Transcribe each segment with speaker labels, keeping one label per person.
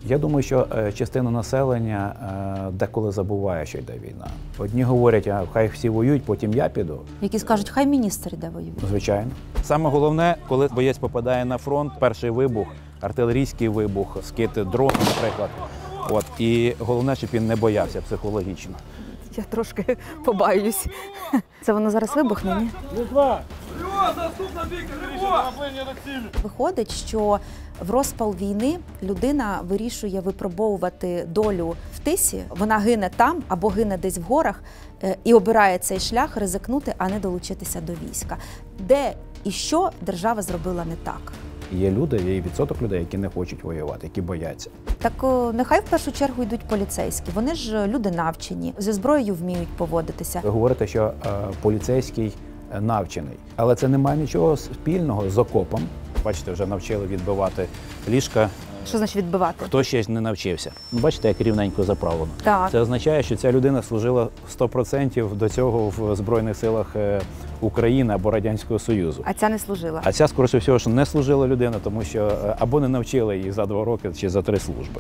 Speaker 1: Я думаю, що частина населення деколи забуває, що йде війна. Одні говорять, хай всі воюють, потім я піду.
Speaker 2: Які скажуть, хай міністр йде воювати.
Speaker 1: Звичайно. Саме головне, коли боєць попадає на фронт, перший вибух, артилерійський вибух, скид дрону, наприклад. І головне, щоб він не боявся психологічно.
Speaker 2: Я трошки побаюсь. Це воно зараз вибухне, ні? Виходить, що в розпал війни людина вирішує випробовувати долю в тисі, вона гине там або гине десь в горах і обирає цей шлях ризикнути, а не долучитися до війська. Де і що держава зробила не так?
Speaker 1: Є люди, є відсоток людей, які не хочуть воювати, які бояться.
Speaker 2: Так нехай в першу чергу йдуть поліцейські. Вони ж люди навчені, зі зброєю вміють поводитися.
Speaker 1: Ви говорите, що поліцейський навчений, але це не має нічого спільного з окопом. Бачите, вже навчили відбивати ліжка.
Speaker 2: Що значить відбивати?
Speaker 1: Хто ще не навчився. Бачите, як рівненько заправлено.
Speaker 2: Так.
Speaker 1: Це означає, що ця людина служила 100% до цього в Збройних силах України або Радянського Союзу.
Speaker 2: А ця не служила?
Speaker 1: А ця, скоріше всього, що не служила людина, тому що або не навчили її за 2 роки чи за 3 служби.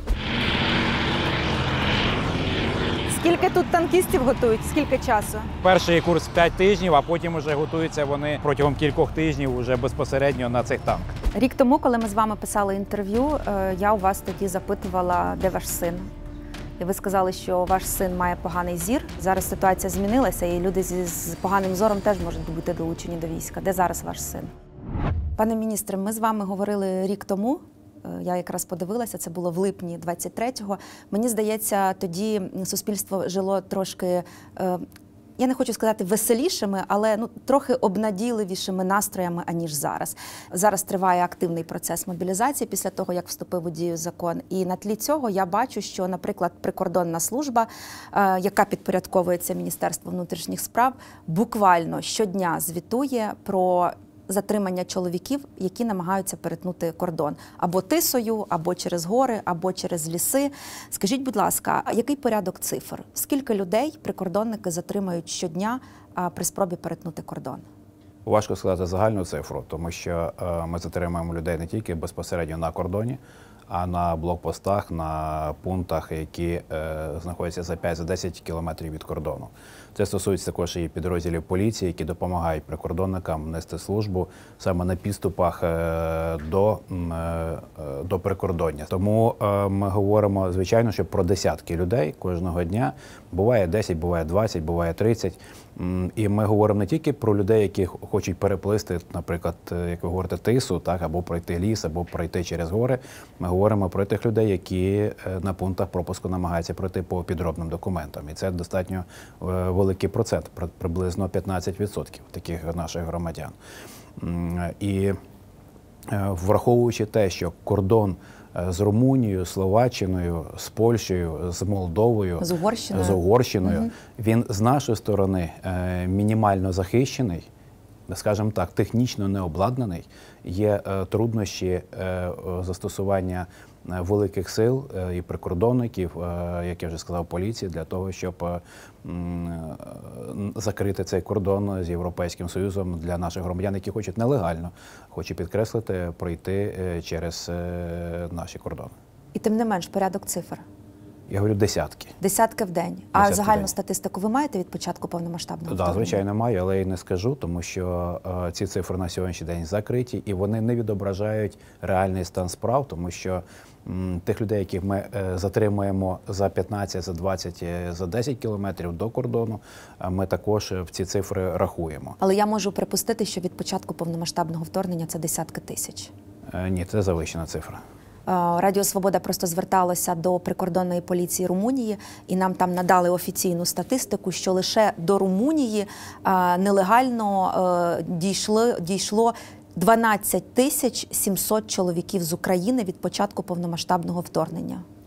Speaker 2: Скільки тут танкістів готують? Скільки часу?
Speaker 1: Перший курс 5 тижнів, а потім вже готуються вони протягом кількох тижнів вже безпосередньо на цих танках.
Speaker 2: Рік тому, коли ми з вами писали інтерв'ю, я у вас тоді запитувала, де ваш син. І ви сказали, що ваш син має поганий зір. Зараз ситуація змінилася, і люди з поганим зором теж можуть бути долучені до війська. Де зараз ваш син? Пане міністре, ми з вами говорили рік тому. Я якраз подивилася, це було в липні 23-го. Мені здається, тоді суспільство жило трошки, я не хочу сказати веселішими, але трохи обнадійливішими настроями, аніж зараз. Зараз триває активний процес мобілізації після того, як вступив у дію закон. І на тлі цього я бачу, що, наприклад, прикордонна служба, яка підпорядковується Міністерству внутрішніх справ, буквально щодня звітує про затримання чоловіків, які намагаються перетнути кордон. Або тисою, або через гори, або через ліси. Скажіть, будь ласка, який порядок цифр? Скільки людей прикордонники затримають щодня при спробі перетнути кордон?
Speaker 1: Важко сказати загальну цифру, тому що ми затримуємо людей не тільки безпосередньо на кордоні, а на блокпостах, на пунктах, які знаходяться за 5-10 кілометрів від кордону. Це стосується також і підрозділів поліції, які допомагають прикордонникам нести службу саме на підступах до прикордоння. Тому ми говоримо, звичайно, що про десятки людей кожного дня. Буває 10, буває 20, буває 30. І ми говоримо не тільки про людей, які хочуть переплисти, наприклад, як ви говорите, тису, так, або пройти ліс, або пройти через гори. Ми говоримо про тих людей, які на пунктах пропуску намагаються пройти по підробним документам. І це достатньо великий процент, приблизно 15% таких наших громадян. І враховуючи те, що кордон з Румунією, Словаччиною, з Польщею, з Молдовою, з Угорщиною, він з нашої сторони мінімально захищений, скажімо так, технічно не обладнаний. Є труднощі застосування великих сил і прикордонників, як я вже сказав, поліції, для того, щоб закрити цей кордон з Європейським Союзом для наших громадян, які хочуть нелегально, хочу підкреслити, пройти через наші кордони.
Speaker 2: І тим не менш, порядок цифр?
Speaker 1: Я говорю, десятки.
Speaker 2: Десятки в день. А загальну статистику ви маєте від початку повномасштабного вторгнення?
Speaker 1: Так, звичайно, маю, але я не скажу, тому що ці цифри на сьогоднішній день закриті, і вони не відображають реальний стан справ, тому що тих людей, яких ми затримуємо за 15, за 20, за 10 кілометрів до кордону, ми також в ці цифри рахуємо.
Speaker 2: Але я можу припустити, що від початку повномасштабного вторгнення це десятки тисяч?
Speaker 1: Ні, це завищена цифра.
Speaker 2: Радіо «Свобода» просто зверталося до прикордонної поліції Румунії, і нам там надали офіційну статистику, що лише до Румунії нелегально дійшло 12 700 чоловіків з України від початку повномасштабного вторгнення.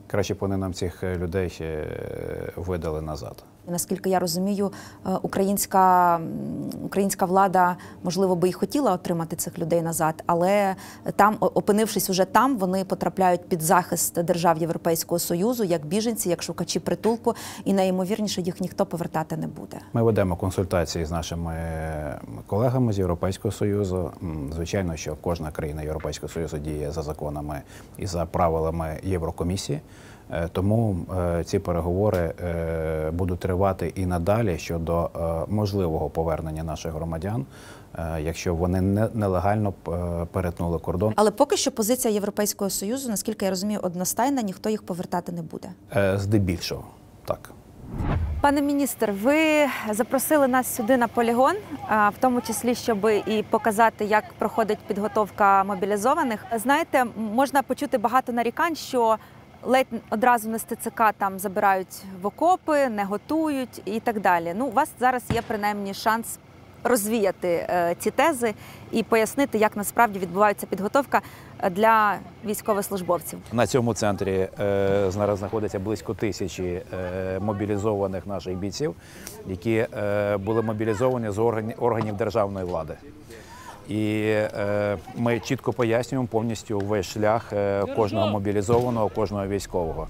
Speaker 1: Краще б вони нам цих людей ще видали назад.
Speaker 2: Наскільки я розумію, українська влада, можливо, би і хотіла отримати цих людей назад, але там, опинившись уже там, вони потрапляють під захист держав Європейського Союзу, як біженці, як шукачі притулку, і найімовірніше їх ніхто повертати не буде.
Speaker 1: Ми ведемо консультації з нашими колегами з Європейського Союзу. Звичайно, що кожна країна Європейського Союзу діє за законами і за правилами Єврокомісії. Тому ці переговори будуть тривати і надалі щодо можливого повернення наших громадян, якщо вони нелегально перетнули кордон.
Speaker 2: Але поки що позиція Європейського Союзу, наскільки я розумію, одностайна, ніхто їх повертати не буде.
Speaker 1: Здебільшого, так.
Speaker 2: Пане міністр, ви запросили нас сюди на полігон, в тому числі, щоб і показати, як проходить підготовка мобілізованих. Знаєте, можна почути багато нарікань, що ледь одразу не з ТЦК там забирають в окопи, не готують і так далі. Ну, у вас зараз є принаймні шанс розвіяти ці тези і пояснити, як насправді відбувається підготовка для військовослужбовців.
Speaker 1: На цьому центрі зараз знаходиться близько 1000 мобілізованих наших бійців, які були мобілізовані з органів державної влади. І ми чітко пояснюємо повністю весь шлях кожного мобілізованого, кожного військового.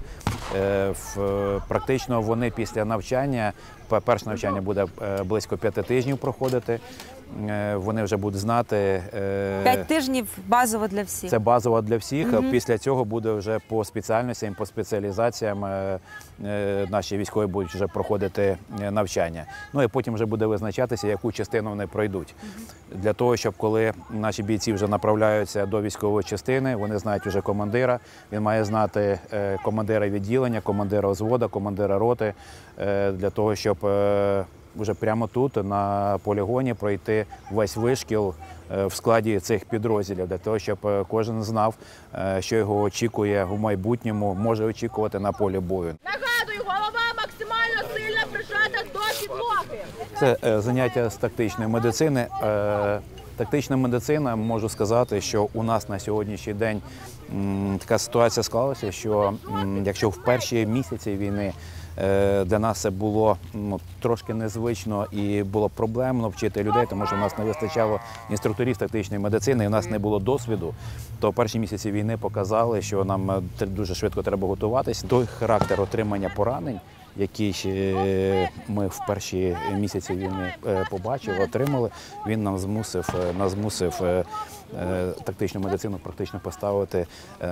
Speaker 1: Практично вони після навчання, перше навчання буде близько 5 тижнів проходити, вони вже будуть знати…
Speaker 2: 5 тижнів базово для всіх?
Speaker 1: Це базово для всіх, а після цього буде вже по спеціальностям, по спеціалізаціям наші військові будуть вже проходити навчання. Ну і потім вже буде визначатися, яку частину вони пройдуть. Для того, щоб коли наші бійці вже направляються до військової частини, вони знають вже командира, він має знати командира відділення, командира взводу, командира роти, для того, щоб вже прямо тут, на полігоні, пройти весь вишкіл в складі цих підрозділів, для того, щоб кожен знав, що його очікує в майбутньому, може очікувати на полі бою.
Speaker 3: Нагадую, голова максимально сильно прижата до підлоги.
Speaker 1: Це заняття з тактичної медицини. Тактична медицина, можу сказати, що у нас на сьогоднішній день така ситуація склалася, що якщо в перші місяці війни для нас це було трошки незвично і було проблемно вчити людей, тому що в нас не вистачало інструкторів з тактичної медицини, і в нас не було досвіду, то перші місяці війни показали, що нам дуже швидко треба готуватись. Той характер отримання поранень, який ми в перші місяці війни побачили, отримали, він нас змусив тактичну медицину практично поставити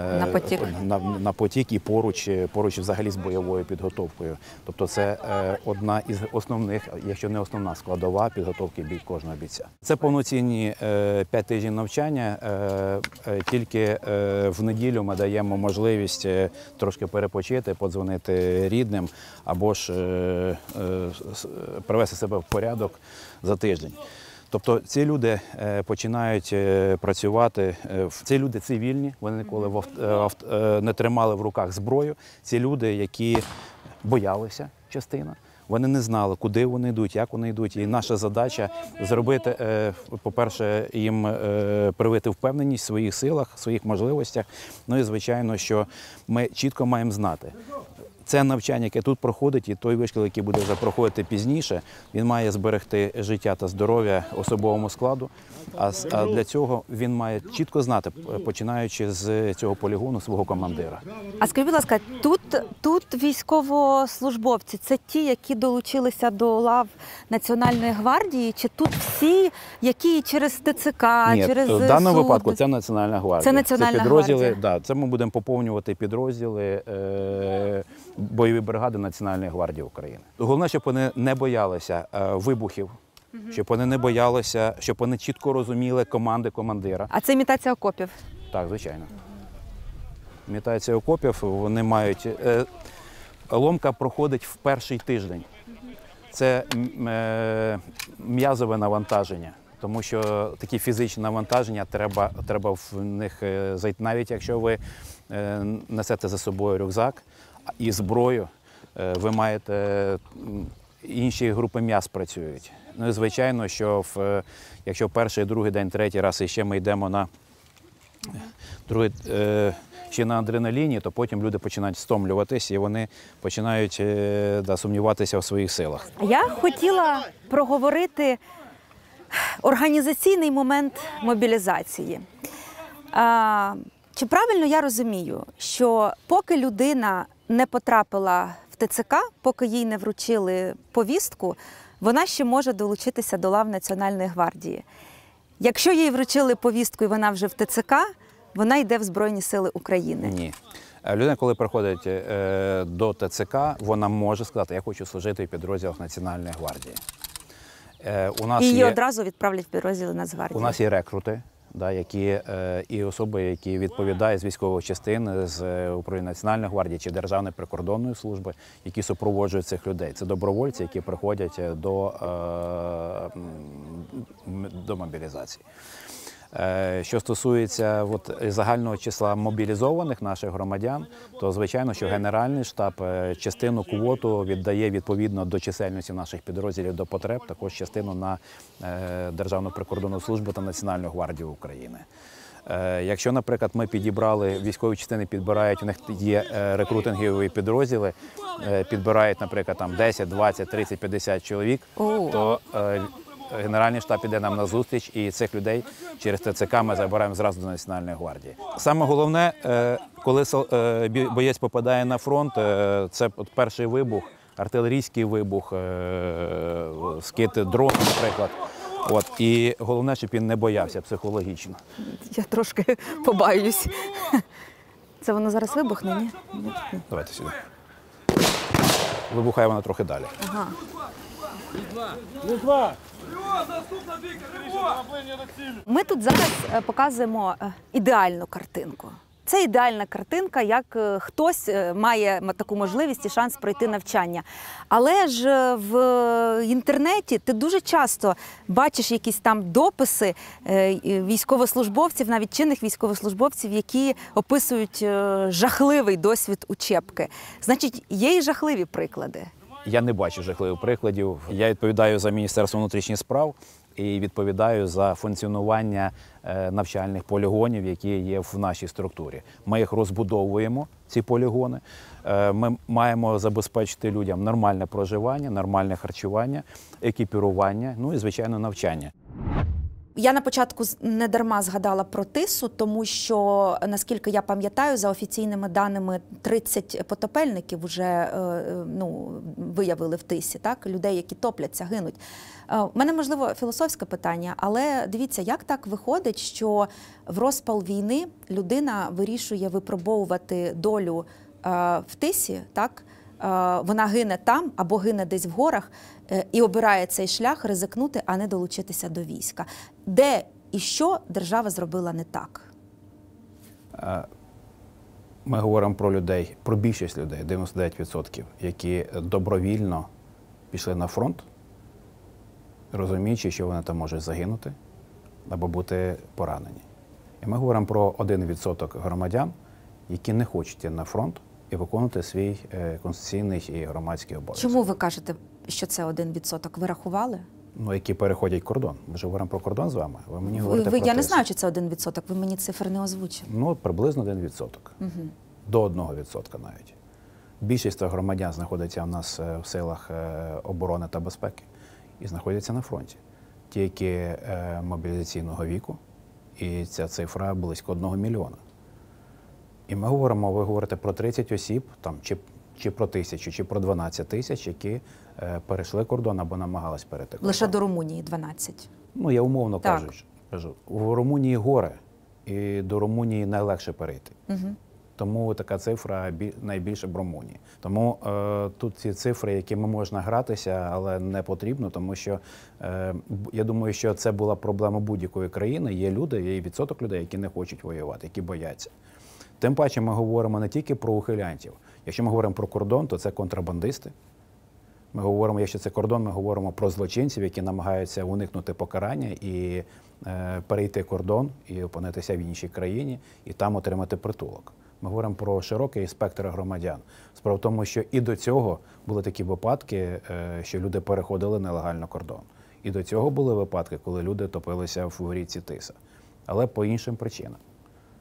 Speaker 1: на потік і поруч взагалі з бойовою підготовкою. Тобто це одна із основних, якщо не основна складова підготовки кожного бійця. Це повноцінні 5 тижнів навчання, тільки в неділю ми даємо можливість трошки перепочити, подзвонити рідним або ж привести себе в порядок за тиждень. Тобто ці люди починають працювати, ці люди цивільні, вони ніколи не тримали в руках зброю. Ці люди, які боялися частина, вони не знали, куди вони йдуть, як вони йдуть. І наша задача зробити, по-перше, їм привити впевненість в своїх силах, в своїх можливостях. Ну і, звичайно, що ми чітко маємо знати, це навчання, яке тут проходить, і той вишкіл, який буде вже проходити пізніше, він має зберегти життя та здоров'я особовому складу. А для цього він має чітко знати, починаючи з цього полігону, свого командира.
Speaker 2: А скажіть, будь ласка, тут військовослужбовці, це ті, які долучилися до лав Національної гвардії, чи тут всі, які через ТЦК,
Speaker 1: Ні,
Speaker 2: через
Speaker 1: в даному
Speaker 2: суд?
Speaker 1: випадку це Національна гвардія.
Speaker 2: Це Національна
Speaker 1: підрозділи,
Speaker 2: гвардія.
Speaker 1: це ми будемо поповнювати підрозділи бойові бригади Національної гвардії України. Головне, щоб вони не боялися вибухів, щоб вони не боялися, щоб вони чітко розуміли команди командира.
Speaker 2: А це імітація окопів?
Speaker 1: Так, звичайно. Імітація окопів, вони мають… Ломка проходить в перший тиждень. Це м'язове навантаження, тому що такі фізичні навантаження треба в них зайти. Навіть якщо ви несете за собою рюкзак і зброю, ви маєте… Інші групи м'яз працюють. Ну і звичайно, що якщо перший, другий день, третій раз і ще ми йдемо Друге, ще на адреналіні, то потім люди починають стомлюватись і вони починають сумніватися в своїх силах.
Speaker 2: Я хотіла проговорити організаційний момент мобілізації. Чи правильно я розумію, що поки людина не потрапила в ТЦК, поки їй не вручили повістку, вона ще може долучитися до лав Національної гвардії? Якщо їй вручили повістку і вона вже в ТЦК, вона йде в Збройні Сили України?
Speaker 1: Ні. Людина, коли приходить до ТЦК, вона може сказати, я хочу служити в підрозділах Національної гвардії.
Speaker 2: І її одразу відправлять в підрозділи Нацгвардії?
Speaker 1: У нас є рекрути, і особи, які відповідають з військових частин, з управління Національної гвардії чи Державної прикордонної служби, які супроводжують цих людей. Це добровольці, які приходять до мобілізації. Що стосується загального числа мобілізованих наших громадян, то звичайно, що Генеральний штаб частину квоту віддає відповідно до чисельності наших підрозділів до потреб, також частину на Державну прикордонну службу та Національну гвардію України. Якщо, наприклад, ми підібрали, військові частини підбирають, у них є рекрутингові підрозділи, підбирають, наприклад, там 10, 20, 30, 50 чоловік, то Генеральний штаб іде нам на зустріч, і цих людей через ТЦК ми забираємо зразу до Національної гвардії. Саме головне, коли боєць попадає на фронт, це перший вибух, артилерійський вибух, скид дрону, наприклад. І головне, щоб він не боявся психологічно.
Speaker 2: Я трошки побаюсь. Це воно зараз вибухне, ні?
Speaker 1: Давайте сюди. Вибухає вона трохи далі.
Speaker 2: Ага. Ми тут зараз показуємо ідеальну картинку. Це ідеальна картинка, як хтось має таку можливість і шанс пройти навчання. Але ж в інтернеті ти дуже часто бачиш якісь там дописи військовослужбовців, навіть чинних військовослужбовців, які описують жахливий досвід учебки. Значить, є і жахливі приклади.
Speaker 1: Я не бачу жахливих прикладів. Я відповідаю за Міністерство внутрішніх справ і відповідаю за функціонування навчальних полігонів, які є в нашій структурі. Ми їх розбудовуємо, ці полігони. Ми маємо забезпечити людям нормальне проживання, нормальне харчування, екіпірування, і, звичайно, навчання.
Speaker 2: Я на початку не дарма згадала про Тису, тому що, наскільки я пам'ятаю, за офіційними даними, 30 потопельників вже виявили в Тисі, так? Людей, які топляться, гинуть. У мене, можливо, філософське питання, але дивіться, як так виходить, що в розпал війни людина вирішує випробовувати долю в Тисі, так? Вона гине там або гине десь в горах і обирає цей шлях ризикнути, а не долучитися до війська. Де і що держава зробила не так?
Speaker 1: Ми говоримо про людей, про більшість людей, 99%, які добровільно пішли на фронт, розуміючи, що вони там можуть загинути або бути поранені. І ми говоримо про 1% громадян, які не хочуть йти на фронт і виконувати свій конституційний і громадський обов'язок.
Speaker 2: Чому ви кажете, що це 1%? Ви рахували?
Speaker 1: Які переходять кордон. Ми ж говоримо про кордон з вами. Ви мені говорите про
Speaker 2: Я не знаю, чи це 1%. Ви мені цифр не озвучили.
Speaker 1: Приблизно 1%. Угу. До 1% навіть. Більшість громадян знаходиться у нас в силах оборони та безпеки і знаходяться на фронті. Ті, які мобілізаційного віку, і ця цифра близько 1 мільйона. І ми говоримо, ви говорите про 30 осіб, чи про 1000, чи про 12 тисяч, які перейшли кордон або намагались перейти кордон.
Speaker 2: Лише до Румунії 12.
Speaker 1: Я умовно кажу. У Румунії гори, і до Румунії найлегше перейти. Угу. Тому така цифра найбільше в Румунії. Тому тут ці цифри, якими можна гратися, але не потрібно, тому що я думаю, що це була проблема будь-якої країни. Є люди, є відсоток людей, які не хочуть воювати, які бояться. Тим паче ми говоримо не тільки про ухилянтів. Якщо ми говоримо про кордон, то це контрабандисти. Ми говоримо, якщо це кордон, ми говоримо про злочинців, які намагаються уникнути покарання і перейти кордон і опинитися в іншій країні і там отримати притулок. Ми говоримо про широкий спектр громадян. Справа в тому, що і до цього були такі випадки, що люди переходили нелегально кордон. І до цього були випадки, коли люди топилися в річці Тиса. Але по іншим причинам.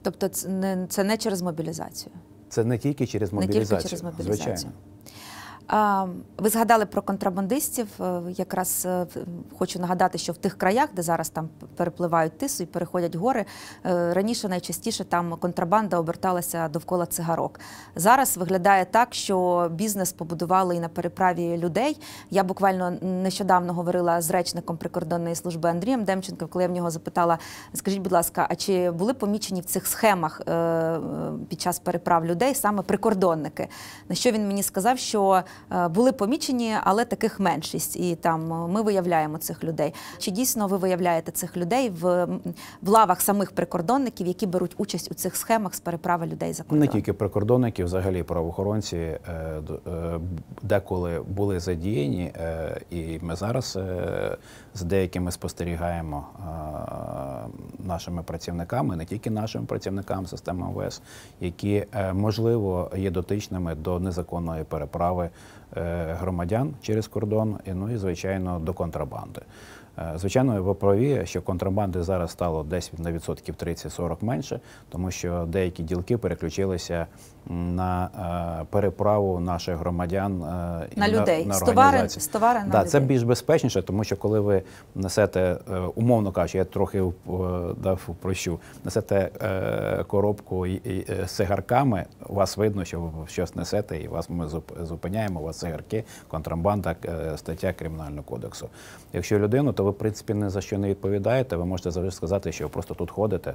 Speaker 2: Тобто це не через мобілізацію?
Speaker 1: Це не тільки через мобілізацію.
Speaker 2: Не тільки через мобілізацію.
Speaker 1: Звичайно.
Speaker 2: Ви згадали про контрабандистів. Якраз хочу нагадати, що в тих краях, де зараз там перепливають Тису і переходять гори, раніше найчастіше там контрабанда оберталася довкола цигарок. Зараз виглядає так, що бізнес побудували і на переправі людей. Я буквально нещодавно говорила з речником прикордонної служби Андрієм Демченком, коли я в нього запитала, скажіть, будь ласка, а чи були помічені в цих схемах під час переправ людей саме прикордонники? На що він мені сказав, що були помічені, але таких меншість. І там ми виявляємо цих людей. Чи дійсно ви виявляєте цих людей в лавах самих прикордонників, які беруть участь у цих схемах з переправи людей за кордон?
Speaker 1: Не тільки прикордонники, взагалі правоохоронці деколи були задіяні, і ми зараз з деякими спостерігаємо нашими працівниками, не тільки нашими працівниками системи МВС, які, можливо, є дотичними до незаконної переправи громадян через кордон, ну і, звичайно, до контрабанди. Звичайно, ви праві, що контрабанди зараз стало десь на відсотків 30-40 менше, тому що деякі ділки переключилися на переправу наших громадян
Speaker 2: на людей,
Speaker 1: на
Speaker 2: з товари на людей.
Speaker 1: Це більш безпечніше, тому що коли ви несете, умовно кажучи, я трохи прощу, несете коробку з цигарками, у вас видно, що ви щось несете, і вас ми зупиняємо, у вас цигарки, контрабанда, стаття Кримінального кодексу. Якщо людину, то ви, в принципі, ні за що не відповідаєте, ви можете завжди сказати, що ви просто тут ходите,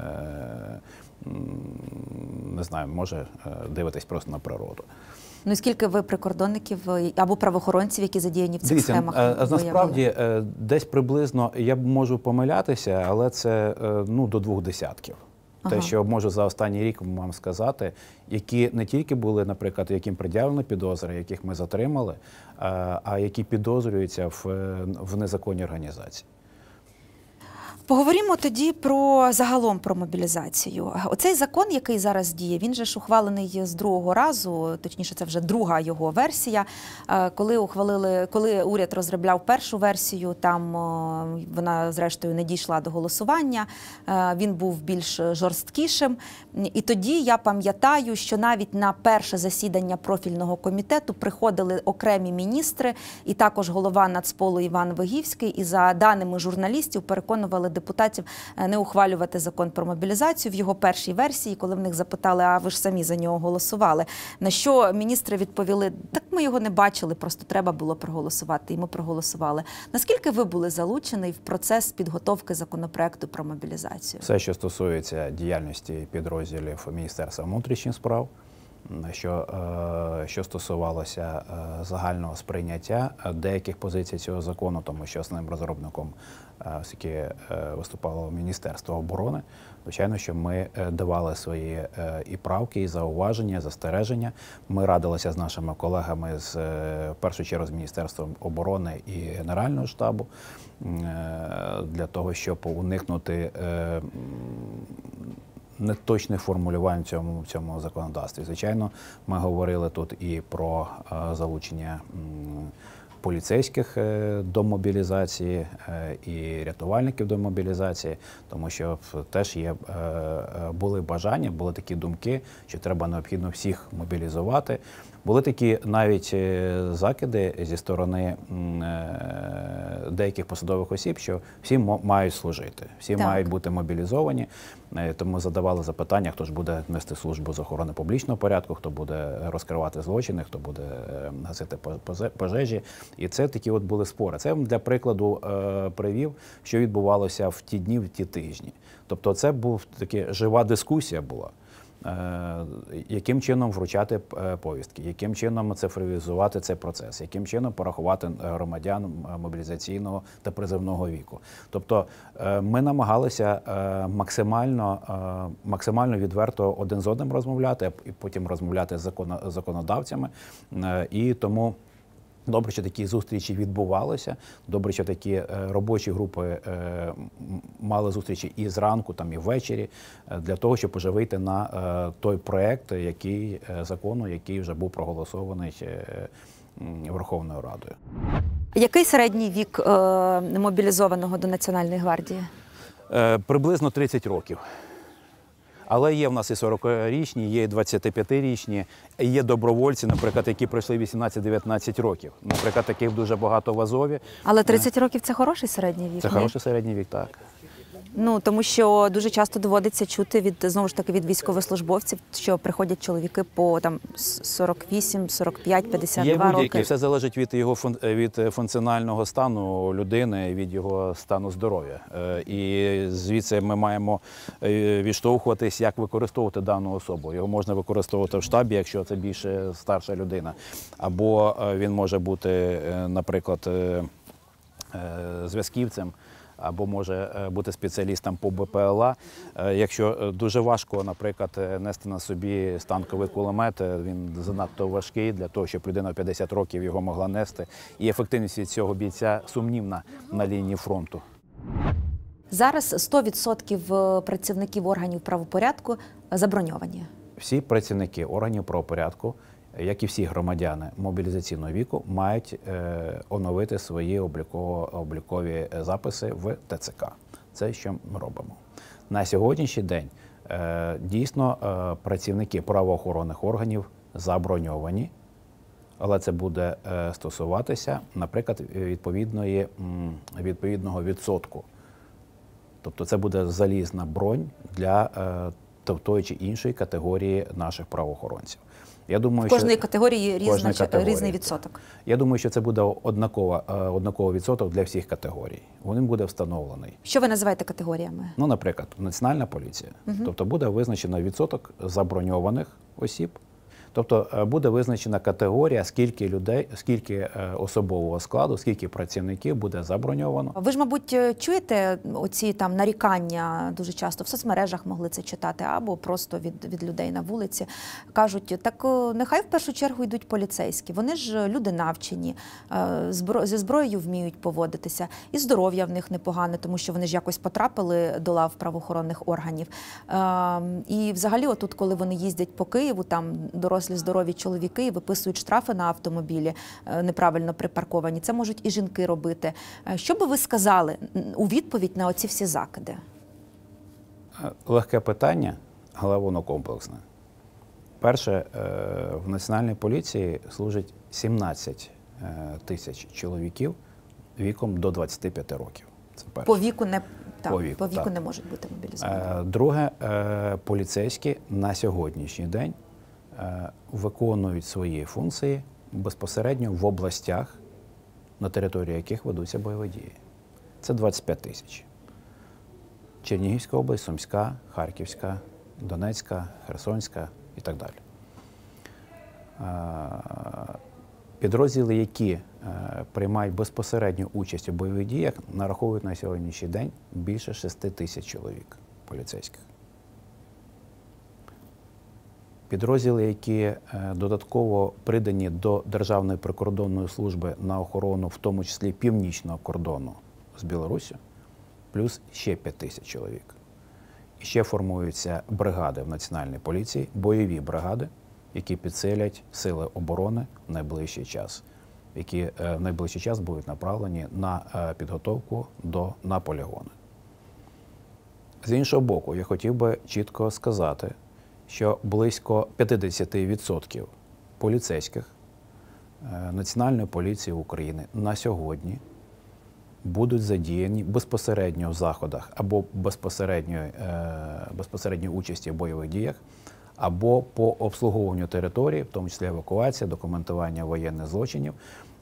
Speaker 1: не знаю, може дивитесь просто на природу.
Speaker 2: Ну і скільки ви прикордонників або правоохоронців, які задіяні в цих схемах,
Speaker 1: насправді, десь приблизно, я можу помилятися, але це до 2 десятків. Те, що можу за останній рік вам сказати, які не тільки були, наприклад, яким пред'явлено підозри, яких ми затримали, а які підозрюються в незаконній організації.
Speaker 2: Поговоримо тоді загалом про мобілізацію. Оцей закон, який зараз діє, він же ж ухвалений з другого разу, точніше, це вже друга його версія. Коли уряд розробляв першу версію, там вона, зрештою, не дійшла до голосування, він був більш жорсткішим. І тоді я пам'ятаю, що навіть на перше засідання профільного комітету приходили окремі міністри, і також голова Нацполу Іван Вигівський, і за даними журналістів переконували депутатів не ухвалювати закон про мобілізацію в його першій версії, коли в них запитали, а ви ж самі за нього голосували. На що міністри відповіли, так ми його не бачили, просто треба було проголосувати, і ми проголосували. Наскільки ви були залучені в процес підготовки законопроекту про мобілізацію?
Speaker 1: Все, що стосується діяльності підрозділів Міністерства внутрішніх справ, що стосувалося загального сприйняття деяких позицій цього закону, тому що основним розробником оскільки виступало Міністерство оборони, звичайно, що ми давали свої і правки, і зауваження, застереження. Ми радилися з нашими колегами, в першу чергу з Міністерством оборони і Генерального штабу, для того, щоб уникнути неточних формулювань в цьому законодавстві. Звичайно, ми говорили тут і про залучення поліцейських до мобілізації і рятувальників до мобілізації, тому що теж були бажання, були такі думки, що треба необхідно всіх мобілізувати. Були такі навіть закиди зі сторони деяких посадових осіб, що всі мають служити, всі мають бути мобілізовані. Тому задавали запитання, хто ж буде нести службу з охорони публічного порядку, хто буде розкривати злочини, хто буде гасити пожежі. І це такі от були спори. Це для прикладу привів, що відбувалося в ті дні, в ті тижні. Тобто це був така жива дискусія була. Яким чином вручати повістки, яким чином цифровізувати цей процес, яким чином порахувати громадян мобілізаційного та призовного віку. Тобто ми намагалися максимально відверто один з одним розмовляти, і потім розмовляти з законодавцями. І тому добре, що такі зустрічі відбувалися, добре, що такі робочі групи мали зустрічі і зранку, і ввечері, для того, щоб вже вийти на той проєкт закону, який вже був проголосований Верховною Радою.
Speaker 2: Який середній вік мобілізованого до Національної гвардії?
Speaker 1: Приблизно 30 років. Але є в нас і 40-річні, є і 25-річні, є добровольці, наприклад, які пройшли 18-19 років. Наприклад, таких дуже багато в Азові.
Speaker 2: Але 30 років – це хороший середній вік?
Speaker 1: Це
Speaker 2: ні?
Speaker 1: хороший середній вік, так.
Speaker 2: Ну, тому що дуже часто доводиться чути знову ж таки від військовослужбовців, що приходять чоловіки по 48, 45, 52
Speaker 1: Є будь-які,
Speaker 2: роки.
Speaker 1: все залежить від його від функціонального стану людини, від його стану здоров'я. І звідси ми маємо відштовхуватись, як використовувати дану особу. Його можна використовувати в штабі, якщо це більше старша людина. Або він може бути, наприклад, зв'язківцем, або може бути спеціалістом по БПЛА. Якщо дуже важко, наприклад, нести на собі станковий кулемет, він занадто важкий для того, щоб людина в 50 років його могла нести. І ефективність від цього бійця сумнівна на лінії фронту.
Speaker 2: Зараз 100% працівників органів правопорядку заброньовані.
Speaker 1: Всі працівники органів правопорядку, як і всі громадяни мобілізаційного віку, мають оновити свої облікові записи в ТЦК. Це що ми робимо. На сьогоднішній день дійсно працівники правоохоронних органів заброньовані, але це буде стосуватися, наприклад, відповідного відсотку. Тобто це буде залізна бронь для тої чи іншої категорії наших правоохоронців. Я думаю,
Speaker 2: В кожної категорії різний відсоток.
Speaker 1: Я думаю, що це буде однаковий відсоток для всіх категорій. Він буде встановлений.
Speaker 2: Що ви називаєте категоріями?
Speaker 1: Ну, наприклад, Національна поліція. Тобто буде визначено відсоток заброньованих осіб. Тобто буде визначена категорія, скільки людей, скільки особового складу, скільки працівників буде заброньовано.
Speaker 2: Ви ж, мабуть, чуєте оці там нарікання дуже часто в соцмережах могли це читати, або просто від людей на вулиці. Кажуть, так нехай в першу чергу йдуть поліцейські. Вони ж люди навчені, зі зброєю вміють поводитися, і здоров'я в них непогане, тому що вони ж якось потрапили до лав правоохоронних органів. І взагалі, отут, коли вони їздять по Києву, там дорослі здорові чоловіки і виписують штрафи на автомобілі неправильно припарковані. Це можуть і жінки робити. Що би ви сказали у відповідь на оці всі закиди?
Speaker 1: Легке питання, але воно комплексне. Перше, в Національній поліції служить 17 тисяч чоловіків віком до 25 років. Це перше.
Speaker 2: По віку не можуть бути мобілізовані.
Speaker 1: Друге, поліцейські на сьогоднішній день виконують свої функції безпосередньо в областях, на території яких ведуться бойові дії. Це 25 тисяч. Чернігівська область, Сумська, Харківська, Донецька, Херсонська і так далі. Підрозділи, які приймають безпосередню участь у бойових діях, нараховують на сьогоднішній день більше 6 тисяч чоловік поліцейських. Підрозділи, які додатково придані до Державної прикордонної служби на охорону, в тому числі північного кордону з Білоруссю, плюс ще 5 тисяч чоловік. І ще формуються бригади в Національній поліції, бойові бригади, які підсилять сили оборони в найближчий час, які в найближчий час будуть направлені на підготовку на полігони. З іншого боку, я хотів би чітко сказати, що близько 50% поліцейських Національної поліції України на сьогодні будуть задіяні безпосередньо в заходах або безпосередньої участі в бойових діях, або по обслуговуванню території, в тому числі евакуація, документування воєнних злочинів,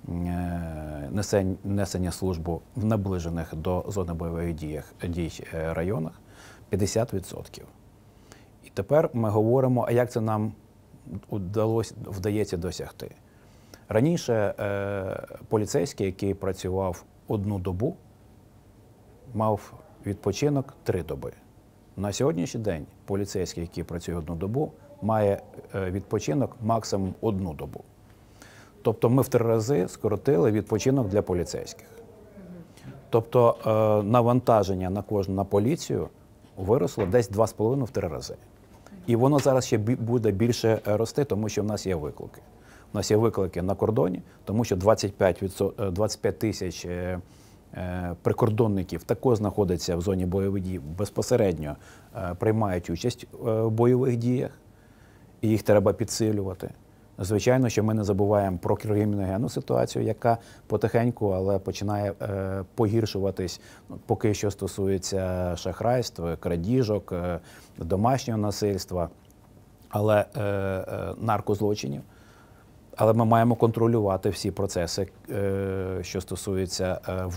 Speaker 1: несення служби в наближених до зони бойових дій районах 50%. І тепер ми говоримо, а як це нам вдається досягти. Раніше поліцейський, який працював 1 добу, мав відпочинок 3 доби. На сьогоднішній день поліцейський, який працює 1 добу, має відпочинок максимум 1 добу. Тобто ми в 3 рази скоротили відпочинок для поліцейських. Тобто навантаження на поліцію виросло десь 2,5-3 рази. І воно зараз ще буде більше рости, тому що в нас є виклики. У нас є виклики на кордоні, тому що 25 тисяч прикордонників також знаходяться в зоні бойових дій, безпосередньо приймають участь в бойових діях, і їх треба підсилювати. Звичайно, що ми не забуваємо про криміногенну ситуацію, яка потихеньку, але починає погіршуватись, поки що стосується шахрайств, крадіжок, домашнього насильства, але наркозлочинів. Але ми маємо контролювати всі процеси, що стосуються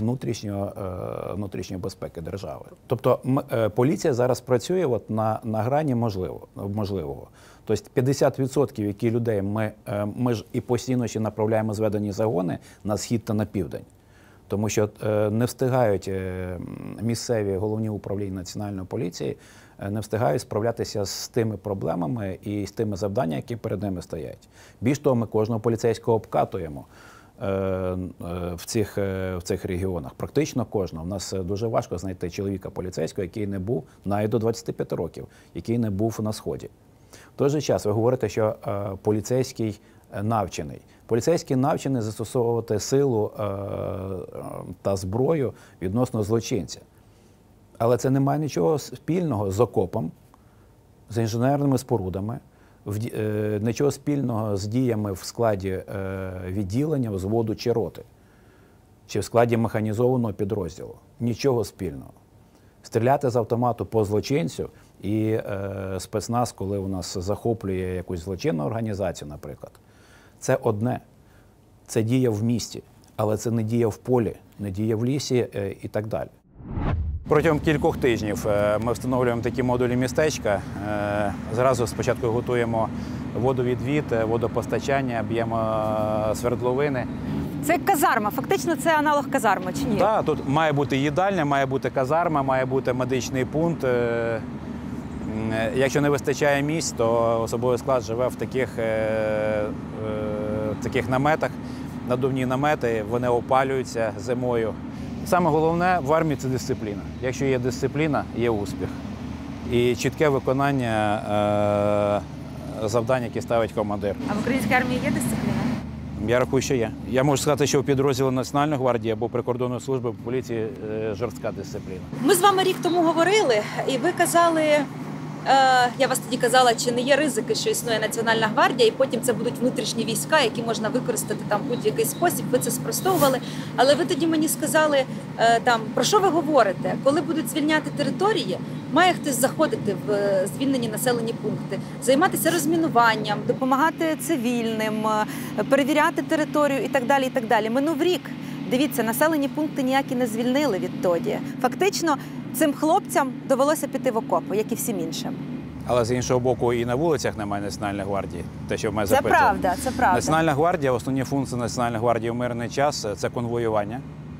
Speaker 1: внутрішньої безпеки держави. Тобто поліція зараз працює на грані можливого. Тобто 50% які людей ми ж і постійно ще направляємо зведені загони на схід та на південь. Тому що не встигають місцеві головні управління Національної поліції, не встигають справлятися з тими проблемами і з тими завданнями, які перед ними стоять. Більш того, ми кожного поліцейського обкатуємо в цих регіонах. Практично кожного. У нас дуже важко знайти чоловіка поліцейського, який не був навіть до 25 років, який не був на Сході. В той же час ви говорите, що поліцейський навчений. Поліцейський навчений застосовувати силу та зброю відносно злочинця. Але це не має нічого спільного з окопом, з інженерними спорудами, нічого спільного з діями в складі відділення, взводу чи роти, чи в складі механізованого підрозділу. Нічого спільного. Стріляти з автомату по злочинцю і спецназ, коли у нас захоплює якусь злочинну організацію, наприклад, це одне. Це дія в місті, але це не дія в полі, не дія в лісі і так далі. Протягом кількох тижнів ми встановлюємо такі модулі містечка. Зразу спочатку готуємо водовідвід, водопостачання, б'ємо свердловини.
Speaker 2: Це як казарма, фактично це аналог казарми, чи ні?
Speaker 1: Так, тут має бути їдальня, має бути казарма, має бути медичний пункт. Якщо не вистачає місць, то особовий склад живе в таких наметах, надувні намети, вони опалюються зимою. Саме головне в армії – це дисципліна. Якщо є дисципліна, є успіх. І чітке виконання завдань, які ставить командир.
Speaker 2: А в українській армії є дисципліна?
Speaker 1: Я рахую, що є. Я можу сказати, що у підрозділі Національної гвардії або прикордонної служби поліції жорстка дисципліна.
Speaker 4: Ми з вами рік тому говорили, і ви казали, я вас тоді казала, чи не є ризики, що існує Національна гвардія, і потім це будуть внутрішні війська, які можна використати там в будь-який спосіб. Ви це спростовували. Але ви тоді мені сказали, про що ви говорите? Коли будуть звільняти території, має хтось заходити в звільнені населені пункти, займатися розмінуванням,
Speaker 2: Допомагати цивільним, перевіряти територію і так далі, і так далі. Минув рік. Дивіться, населені пункти ніякі не звільнили відтоді. Фактично, цим хлопцям довелося піти в окопи, як і всім іншим.
Speaker 1: Але з іншого боку, і на вулицях немає Національної гвардії. Те, що в мене запитували.
Speaker 2: Це правда, це правда.
Speaker 1: Національна гвардія, основні функції Національної гвардії в мирний час – це конвоювання,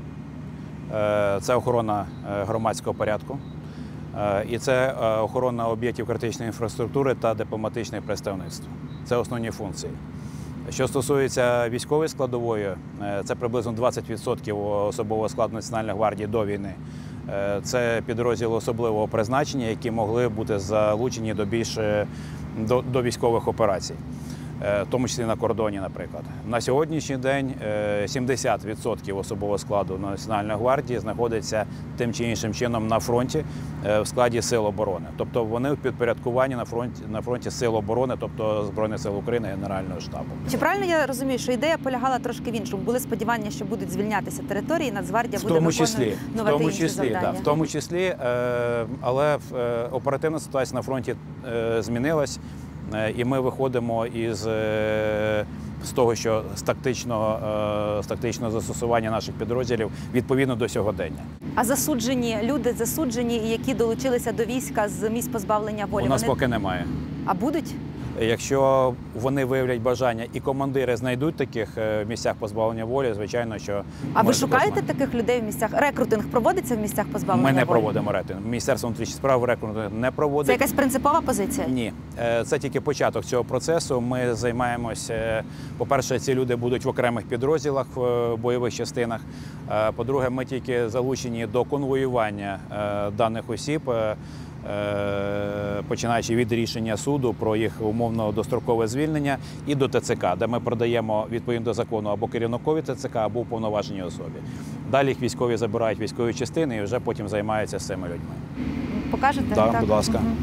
Speaker 1: це охорона громадського порядку, і це охорона об'єктів критичної інфраструктури та дипломатичне представництво. Це основні функції. Що стосується військової складової, це приблизно 20% особового складу Національної гвардії до війни. Це підрозділи особливого призначення, які могли бути залучені до військових операцій, в тому числі на кордоні, наприклад. На сьогоднішній день 70% особового складу Національної гвардії знаходиться тим чи іншим чином на фронті в складі Сил оборони. Тобто вони в підпорядкуванні на фронті Сил оборони, тобто Збройних сил України, Генерального штабу.
Speaker 2: Чи правильно я розумію, що ідея полягала трошки в іншому? Були сподівання, що будуть звільнятися території, Нацгвардія буде виконувати інші завдання?
Speaker 1: В тому числі, але оперативна ситуація на фронті змінилась. І ми виходимо з того, що з тактичного застосування наших підрозділів відповідно до сьогодення.
Speaker 2: А люди засуджені, які долучилися до війська з місць позбавлення волі?
Speaker 1: У нас поки немає.
Speaker 2: А будуть?
Speaker 1: Якщо вони виявлять бажання і командири знайдуть таких в місцях позбавлення волі, звичайно, що...
Speaker 2: А ви шукаєте таких людей в місцях? Рекрутинг проводиться в місцях позбавлення волі?
Speaker 1: Ми не проводимо рекрутинг. Міністерство внутрішніх справ рекрутинг не проводить.
Speaker 2: Це якась принципова позиція?
Speaker 1: Ні. Це тільки початок цього процесу. Ми займаємося, по-перше, ці люди будуть в окремих підрозділах, в бойових частинах. По-друге, ми тільки залучені до конвоювання даних осіб починаючи від рішення суду про їх умовно дострокове звільнення і до ТЦК, де ми продаємо відповідно до закону або керівникові ТЦК, або уповноваженій особі. Далі їх військові забирають військові частини і вже потім займаються з цими людьми.
Speaker 2: Покажете?
Speaker 1: Так, будь ласка.
Speaker 2: Мгм.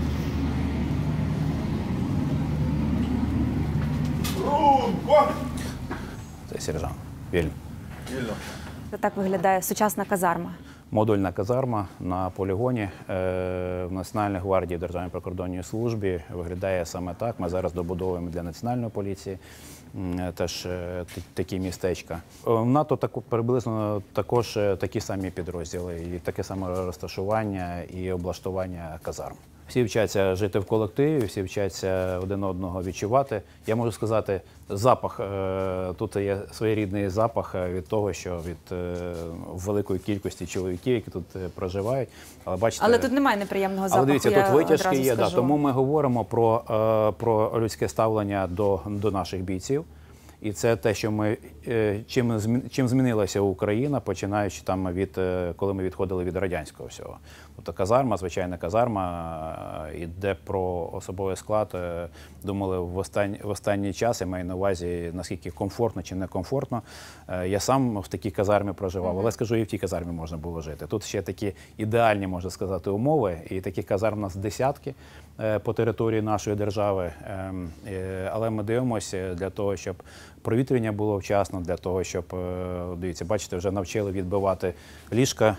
Speaker 1: Це сержант. Вільно.
Speaker 2: Це так виглядає сучасна казарма.
Speaker 1: Модульна казарма на полігоні в Національній гвардії Державної прикордонній службі виглядає саме так. Ми зараз добудовуємо для Національної поліції теж такі містечка. В НАТО приблизно також такі самі підрозділи, і таке саме розташування і облаштування казарм. Всі вчаться жити в колективі, всі вчаться один одного відчувати. Я можу сказати, запах, тут є своєрідний запах від того, що від великої кількості чоловіків, які тут проживають. Але, бачите,
Speaker 2: Але тут немає неприємного запаху,
Speaker 1: але дивіться,
Speaker 2: я
Speaker 1: тут витяжки
Speaker 2: одразу
Speaker 1: є, да,
Speaker 2: скажу.
Speaker 1: тому ми говоримо про людське ставлення до наших бійців. І це те, що чим змінилася Україна, починаючи там коли ми відходили від радянського всього. Тобто казарма, звичайна казарма, іде про особовий склад. Думали в останній час, я маю на увазі, наскільки комфортно чи некомфортно. Я сам в такій казармі проживав, але скажу, і в тій казармі можна було жити. Тут ще такі ідеальні, можна сказати, умови, і таких казарм у нас десятки по території нашої держави. Але ми дивимося для того, щоб провітряння було вчасно, для того, щоб, дивіться, бачите, вже навчили відбивати ліжка,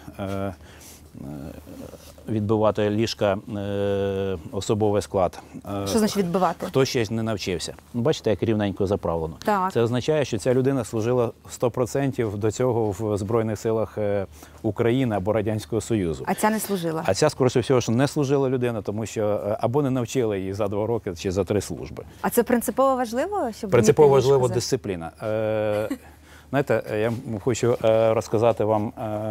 Speaker 1: особовий склад.
Speaker 2: Що значить відбивати?
Speaker 1: Хто ще не навчився. Бачите, як рівненько заправлено.
Speaker 2: Так.
Speaker 1: Це означає, що ця людина служила 100% до цього в Збройних силах України або Радянського Союзу.
Speaker 2: А ця не служила?
Speaker 1: А ця, скоріше всього, що не служила людина, тому що або не навчили її за 2 роки чи за 3 служби.
Speaker 2: А це принципово важливо, щоб
Speaker 1: Принципово
Speaker 2: вміти
Speaker 1: важлива
Speaker 2: ліжко
Speaker 1: дисципліна. Знаєте, я хочу розказати вам.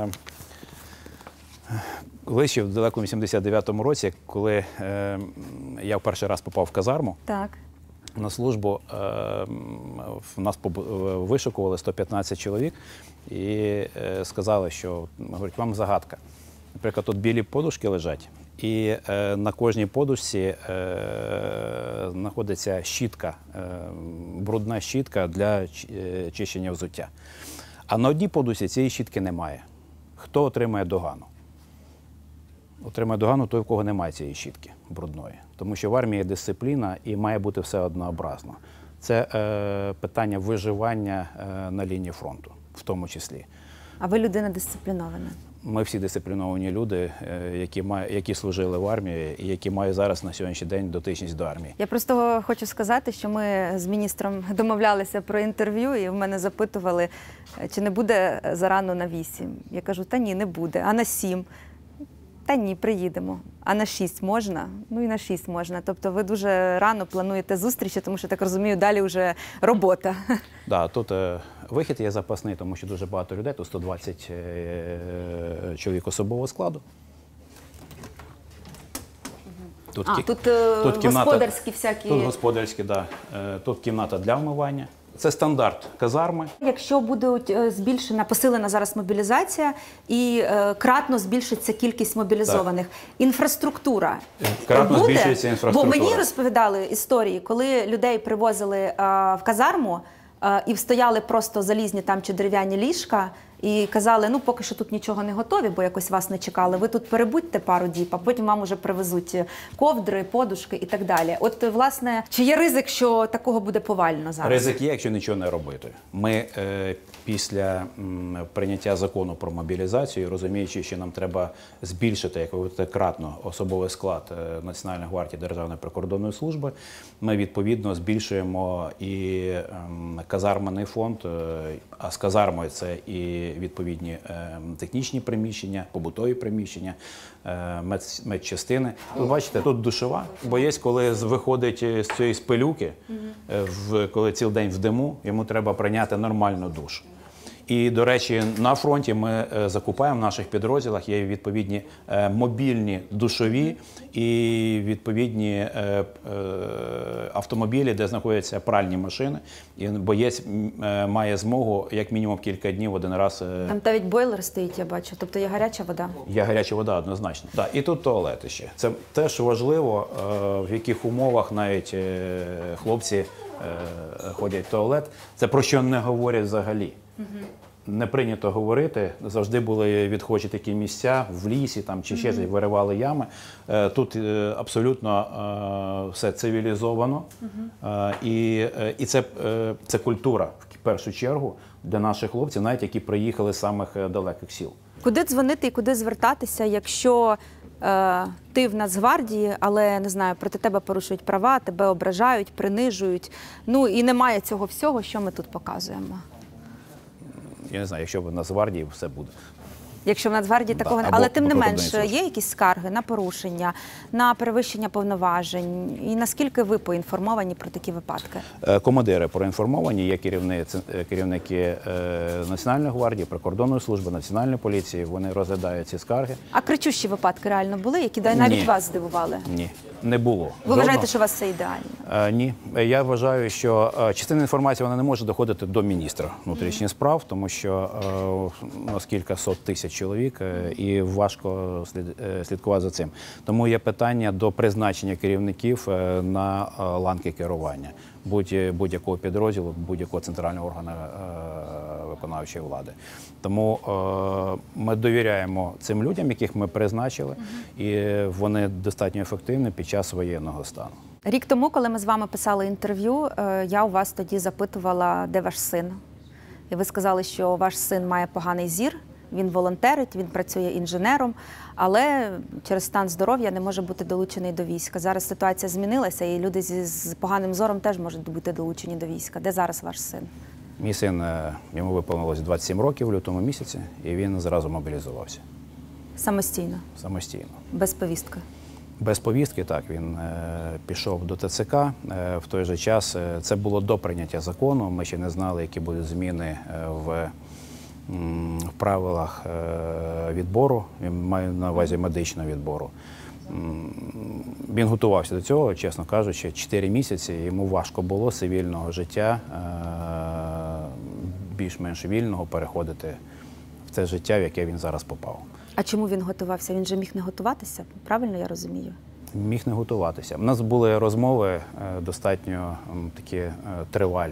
Speaker 1: Колись ще в далекому 89-му році, коли я в перший раз попав в казарму
Speaker 2: Так.
Speaker 1: на службу, в нас вишукували 115 чоловік і сказали, що, говорять, вам загадка. Наприклад, тут білі подушки лежать, і на кожній подушці знаходиться щітка, брудна щітка для чищення взуття. А на одній подушці цієї щітки немає. Хто отримає догану? Отримає догану той, в кого немає цієї щітки брудної. Тому що в армії є дисципліна і має бути все однообразно. Це питання виживання на лінії фронту, в тому числі.
Speaker 2: А ви людина дисциплінована?
Speaker 1: Ми всі дисципліновані люди, які служили в армії і які мають зараз на сьогоднішній день дотичність до армії.
Speaker 2: Я просто хочу сказати, що ми з міністром домовлялися про інтерв'ю, і в мене запитували, чи не буде зарано на 8. Я кажу, та ні, не буде. А на 7? Та ні, приїдемо. А на 6 можна? Ну і на 6 можна. Тобто ви дуже рано плануєте зустрічі, тому що, так розумію, далі вже робота.
Speaker 1: Да, тут вихід є запасний, тому що дуже багато людей, тут 120 чоловік особового складу. Тут
Speaker 2: господарські всякі.
Speaker 1: Тут господарські, да. Тут кімната для вмивання. Це стандарт казарми.
Speaker 2: Якщо буде збільшена, посилена зараз мобілізація і кратно збільшиться кількість мобілізованих, інфраструктура
Speaker 1: Кратно
Speaker 2: буде?
Speaker 1: збільшується інфраструктура.
Speaker 2: Бо мені розповідали історії, коли людей привозили в казарму і стояли просто залізні там чи дерев'яні ліжка, і казали, ну поки що тут нічого не готові, бо якось вас не чекали, ви тут перебудьте пару діб, а потім вам уже привезуть ковдри, подушки і так далі. От, власне, чи є ризик, що такого буде повально зараз?
Speaker 1: Ризик є, якщо нічого не робити. Ми після прийняття закону про мобілізацію, розуміючи, що нам треба збільшити, як ви говорите, кратно особовий склад Національної гвардії Державної прикордонної служби, ми відповідно збільшуємо і казарменний фонд, а з казармою це і відповідні технічні приміщення, побутові приміщення, медчастини. Ви бачите, тут душова, бо є, коли виходить з цієї спилюки, коли цілий день в диму, йому треба прийняти нормальну душ. І, до речі, на фронті ми закупаємо в наших підрозділах, є відповідні мобільні душові і відповідні автомобілі, де знаходяться пральні машини. І боєць має змогу як мінімум кілька днів один раз.
Speaker 2: Там навіть бойлер стоїть, я бачу, тобто є гаряча вода.
Speaker 1: Є гаряча вода, однозначно. Да. І тут туалети ще. Це теж важливо, в яких умовах навіть хлопці ходять в туалет. Це про що не говорять взагалі. Не прийнято говорити, завжди були відхожі такі місця в лісі там, чи ще виривали ями. Тут абсолютно все цивілізовано. І це культура, в першу чергу, для наших хлопців, навіть які приїхали з самих далеких сіл.
Speaker 2: Куди дзвонити і куди звертатися, якщо ти в Нацгвардії, але, не знаю, проти тебе порушують права, тебе ображають, принижують, ну і немає цього всього, що ми тут показуємо?
Speaker 1: Я не знаю, якщо в Нацгвардії, все буде.
Speaker 2: Якщо в Нацгвардії такого не...
Speaker 1: або
Speaker 2: Але тим не менш,
Speaker 1: прикордонні
Speaker 2: є якісь скарги на порушення, на перевищення повноважень? І наскільки ви поінформовані про такі випадки?
Speaker 1: Командири проінформовані, є керівники Національної гвардії, прикордонної служби, Національної поліції, вони розглядають ці скарги.
Speaker 2: А кричущі випадки реально були, які навіть вас здивували?
Speaker 1: Ні, не було.
Speaker 2: Ви вважаєте, що у вас все ідеально?
Speaker 1: Ні. Я вважаю, що частина інформації вона не може доходити до міністра внутрішніх справ, тому що у нас кілька сот тисяч чоловік і важко слідкувати за цим. Тому є питання до призначення керівників на ланки керування будь-якого підрозділу, будь-якого центрального органу виконавчої влади. Тому ми довіряємо цим людям, яких ми призначили, і вони достатньо ефективні під час воєнного стану.
Speaker 2: Рік тому, коли ми з вами писали інтерв'ю, я у вас тоді запитувала, де ваш син. І ви сказали, що ваш син має поганий зір, він волонтерить, він працює інженером, але через стан здоров'я не може бути долучений до війська. Зараз ситуація змінилася, і люди з поганим зором теж можуть бути долучені до війська. Де зараз ваш син?
Speaker 1: Мій син, йому виповнилось 27 років в лютому місяці, і він зразу мобілізувався.
Speaker 2: Самостійно?
Speaker 1: Самостійно.
Speaker 2: Без повістки?
Speaker 1: Без повістки, так. Він пішов до ТЦК. В той же час це було до прийняття закону. Ми ще не знали, які будуть зміни в правилах відбору, маю на увазі медичного відбору. Він готувався до цього, чесно кажучи, 4 місяці. Йому важко було з цивільного життя, більш-менш вільного, переходити в це життя, в яке він зараз попав.
Speaker 2: А чому він готувався? Він же міг не готуватися? Правильно я розумію?
Speaker 1: Міг не готуватися. У нас були розмови достатньо такі тривалі.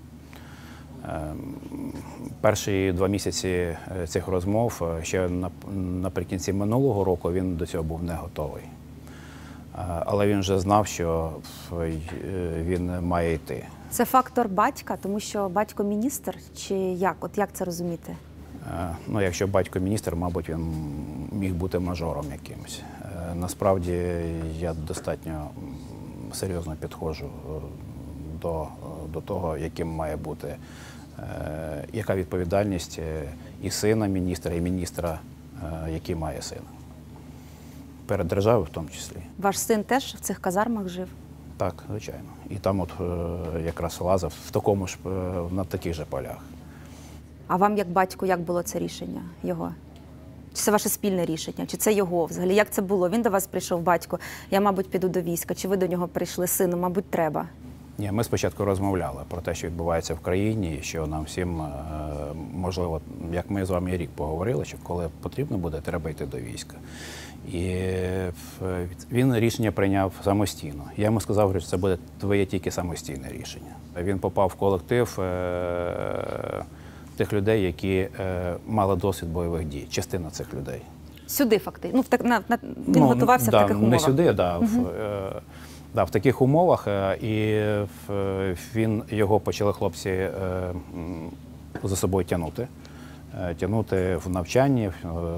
Speaker 1: Перші 2 місяці цих розмов, ще наприкінці минулого року, він до цього був не готовий. Але він вже знав, що він має йти.
Speaker 2: Це фактор батька, тому що батько міністр, чи як? От як це розуміти?
Speaker 1: Ну, якщо батько міністр, мабуть, він міг бути мажором якимось. Насправді, я достатньо серйозно підходжу до того, яким має бути, яка відповідальність і сина міністра, і міністра, який має сина. Перед державою в тому числі.
Speaker 2: Ваш син теж в цих казармах жив?
Speaker 1: Так, звичайно. І там от якраз лазив в такому ж, на таких же полях.
Speaker 2: А вам, як батьку, як було це рішення його? Чи це ваше спільне рішення? Чи це його взагалі? Як це було? Він до вас прийшов, батько, я, мабуть, піду до війська. Чи ви до нього прийшли, сину, мабуть, треба?
Speaker 1: Ні, ми спочатку розмовляли про те, що відбувається в країні, що нам всім, можливо, як ми з вами і рік поговорили, що коли потрібно буде, треба йти до війська. І він рішення прийняв самостійно. Я йому сказав, що це буде твоє тільки самостійне рішення. Він попав в колектив тих людей, які мали досвід бойових дій, частина цих людей.
Speaker 2: Сюди фактично? Він готувався в таких умовах?
Speaker 1: Не сюди, так. В таких умовах, і його почали хлопці за собою тягнути в навчанні,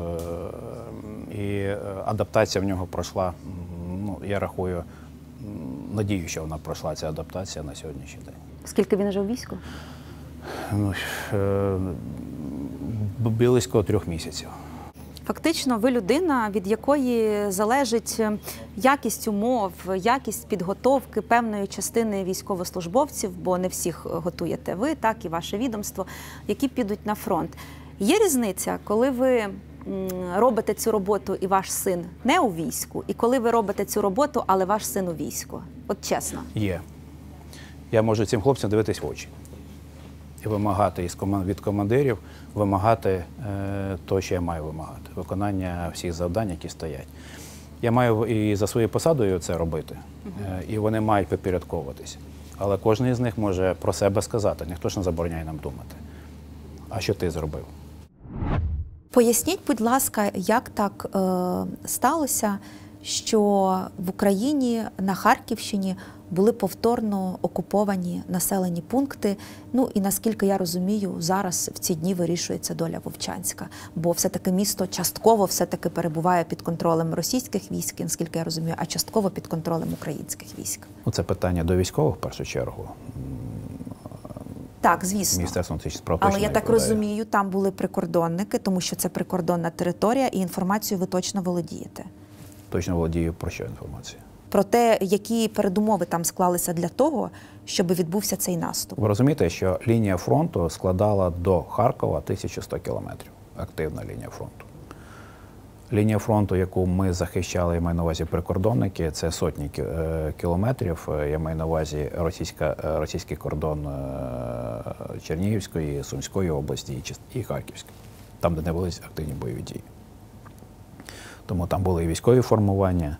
Speaker 1: і адаптація в нього пройшла, ну, я рахую, надію, що вона пройшла, ця адаптація на сьогоднішній день.
Speaker 2: Скільки він вже у війську?
Speaker 1: Ну, близько 3 місяців.
Speaker 2: Фактично, ви людина, від якої залежить якість умов, якість підготовки певної частини військовослужбовців, бо не всіх готуєте ви, так і ваше відомство, які підуть на фронт. Є різниця, коли ви робите цю роботу і ваш син не у війську, і коли ви робите цю роботу, але ваш син у війську? От чесно.
Speaker 1: Є. Я можу цим хлопцям дивитись в очі. І вимагати від командирів, вимагати того, що я маю вимагати. Виконання всіх завдань, які стоять. Я маю і за своєю посадою це робити, і вони мають підпорядковуватися. Але кожен із них може про себе сказати, ніхто ж не забороняє нам думати. А що ти зробив?
Speaker 2: Поясніть, будь ласка, як так сталося, що в Україні, на Харківщині, були повторно окуповані населені пункти. Ну і наскільки я розумію, зараз в ці дні вирішується доля Вовчанська. Бо все-таки місто частково все-таки перебуває під контролем російських військ, наскільки я розумію, а частково під контролем українських військ.
Speaker 1: Ну, це питання до військових, в першу чергу.
Speaker 2: Так, звісно.
Speaker 1: Міністерство внутрішніх справ
Speaker 2: Але
Speaker 1: точно
Speaker 2: я
Speaker 1: не
Speaker 2: так
Speaker 1: відповідає.
Speaker 2: розумію, там були прикордонники, тому що це прикордонна територія, і інформацію ви точно володієте.
Speaker 1: Точно володію про що інформація.
Speaker 2: Про те, які передумови там склалися для того, щоб відбувся цей наступ.
Speaker 1: Ви розумієте, що лінія фронту складала до Харкова 1100 кілометрів. Активна лінія фронту. Лінія фронту, яку ми захищали, я маю на увазі прикордонники, це сотні кілометрів. Я маю на увазі російський кордон Чернігівської, Сумської області і Харківської. Там, де не велись активні бойові дії. Тому там були і військові формування.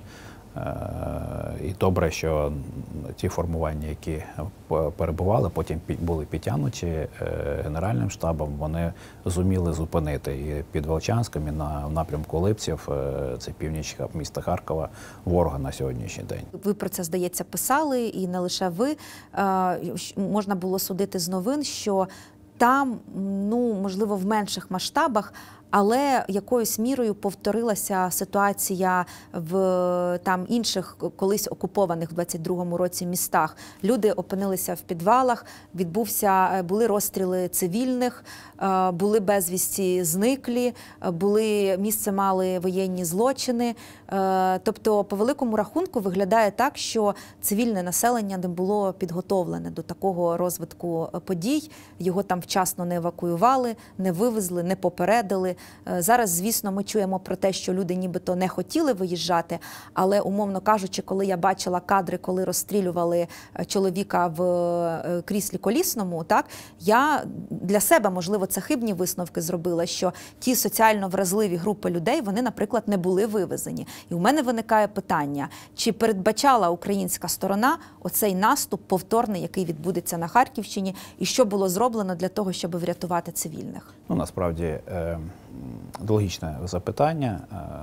Speaker 1: І добре, що ті формування, які перебували, потім були підтягнуті Генеральним штабом, вони зуміли зупинити і під Волчанськом, і на напрямку Липців, це північ міста Харкова, ворога на сьогоднішній день.
Speaker 2: Ви про це, здається, писали, і не лише ви. Можна було судити з новин, що там, ну, можливо, в менших масштабах, але якоюсь мірою повторилася ситуація в там інших колись окупованих в 22-му році містах. Люди опинилися в підвалах, були розстріли цивільних, були безвісті зниклі, місце мали воєнні злочини. Тобто, по великому рахунку, виглядає так, що цивільне населення не було підготовлене до такого розвитку подій. Його там вчасно не евакуювали, не вивезли, не попередили. Зараз, звісно, ми чуємо про те, що люди нібито не хотіли виїжджати, але, умовно кажучи, коли я бачила кадри, коли розстрілювали чоловіка в кріслі колісному, так, я для себе, можливо, це хибні висновки зробила, що ті соціально вразливі групи людей, вони, наприклад, не були вивезені. І у мене виникає питання, чи передбачала українська сторона оцей наступ повторний, який відбудеться на Харківщині, і що було зроблено для того, щоб врятувати цивільних?
Speaker 1: Ну, насправді, логічне запитання.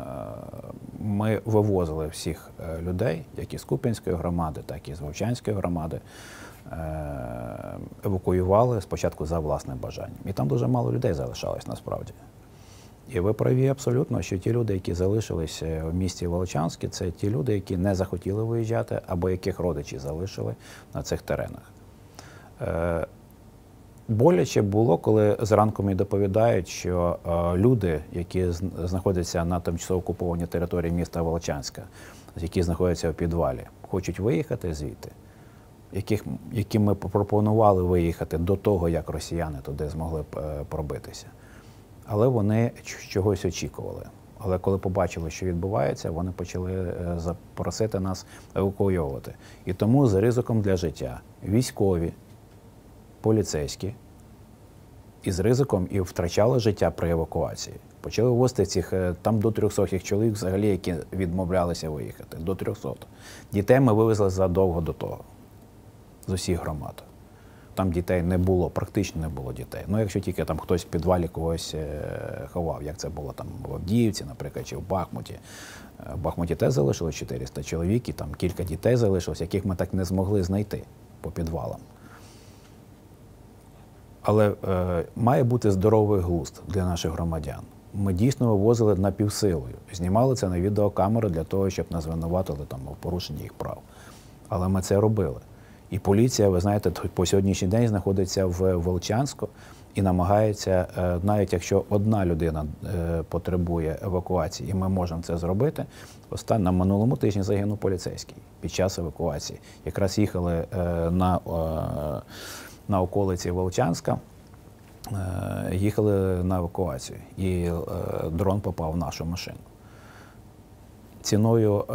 Speaker 1: Ми вивозили всіх людей, як із Куп'янської громади, так і з Вовчанської громади, евакуювали спочатку за власним бажанням. І там дуже мало людей залишалось, насправді. І ви праві абсолютно, що ті люди, які залишилися в місті Волчанське, це ті люди, які не захотіли виїжджати, або яких родичі залишили на цих теренах. Боляче було, коли зранку мені доповідають, що люди, які знаходяться на тимчасово окупованій території міста Волчанська, які знаходяться в підвалі, хочуть виїхати звідти, яким ми пропонували виїхати до того, як росіяни туди змогли пробитися. Але вони чогось очікували. Але коли побачили, що відбувається, вони почали просити нас евакуйовувати. І тому з ризиком для життя військові, поліцейські, і з ризиком і втрачали життя при евакуації. Почали вивозити цих, там до 300 чоловік взагалі, які відмовлялися виїхати, до 300. Дітей ми вивезли задовго до того, з усіх громад. Там дітей не було, практично не було дітей. Ну, якщо тільки там хтось в підвалі когось ховав, як це було там в Авдіївці, наприклад, чи в Бахмуті. В Бахмуті теж залишилось 400 чоловік, і там кілька дітей залишилось, яких ми так не змогли знайти по підвалам. Але має бути здоровий глузд для наших громадян. Ми дійсно вивозили напівсилою, знімали це на відеокамери для того, щоб нас звинуватили там в порушенні їх прав. Але ми це робили. І поліція, ви знаєте, по сьогоднішній день знаходиться в Волчанську і намагається, навіть якщо одна людина потребує евакуації, і ми можемо це зробити, на минулому тижні загинув поліцейський під час евакуації. Якраз їхали на околиці Волчанська, їхали на евакуацію, і дрон попав в нашу машину. Ціною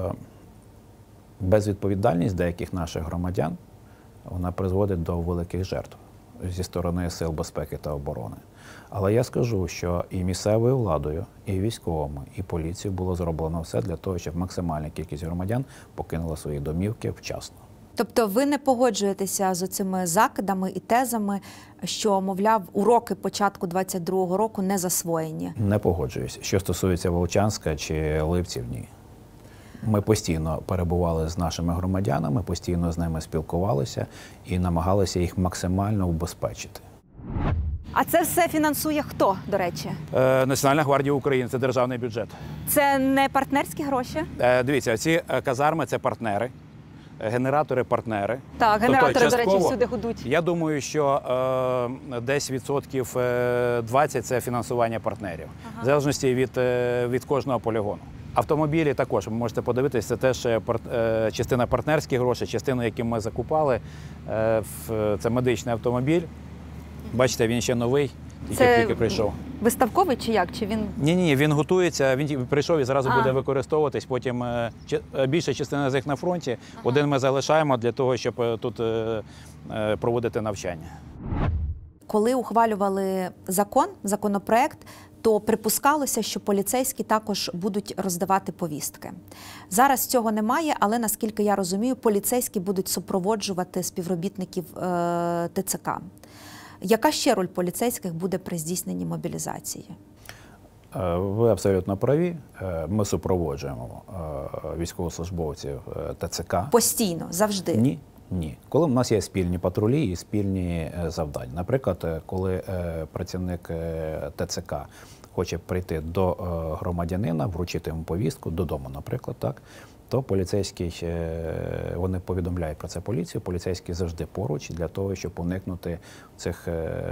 Speaker 1: безвідповідальність деяких наших громадян, вона призводить до великих жертв зі сторони Сил безпеки та оборони. Але я скажу, що і місцевою владою, і військовими, і поліцією було зроблено все для того, щоб максимальна кількість громадян покинула свої домівки вчасно.
Speaker 2: Тобто ви не погоджуєтеся з цими закидами і тезами, що, мовляв, уроки початку 22-го року не засвоєні?
Speaker 1: Не погоджуюсь. Що стосується Волчанська чи Липців, ні. Ми постійно перебували з нашими громадянами, постійно з ними спілкувалися і намагалися їх максимально убезпечити.
Speaker 2: А це все фінансує хто, до речі?
Speaker 1: Національна гвардія України – це державний бюджет.
Speaker 2: Це не партнерські гроші?
Speaker 1: Дивіться, ці казарми – це партнери, генератори – партнери.
Speaker 2: Так, генератори,
Speaker 1: Тобто,
Speaker 2: до речі,
Speaker 1: частково,
Speaker 2: всюди гудуть.
Speaker 1: Я думаю, що десь відсотків 20 – це фінансування партнерів, в залежності від кожного полігону. Автомобілі також, ви можете подивитися, це теж частина партнерських грошей, частина, які ми закупали, це медичний автомобіль. Бачите, він ще новий, тільки прийшов.
Speaker 2: Виставковий чи як? Чи він...
Speaker 1: Ні, він готується, він прийшов і зразу буде використовуватись, потім більша частина з них на фронті, один ми залишаємо для того, щоб тут проводити навчання.
Speaker 2: Коли ухвалювали законопроект, то припускалося, що поліцейські також будуть роздавати повістки. Зараз цього немає, але, наскільки я розумію, поліцейські будуть супроводжувати співробітників ТЦК. Яка ще роль поліцейських буде при здійсненні мобілізації?
Speaker 1: Ви абсолютно праві. Ми супроводжуємо військовослужбовців ТЦК.
Speaker 2: Постійно, завжди?
Speaker 1: Ні. Ні. Коли в нас є спільні патрулі і спільні завдання. Наприклад, коли працівник ТЦК хоче прийти до громадянина, вручити йому повістку, додому, наприклад, так, то поліцейський, вони повідомляють про це поліцію, поліцейський завжди поруч для того, щоб уникнути цих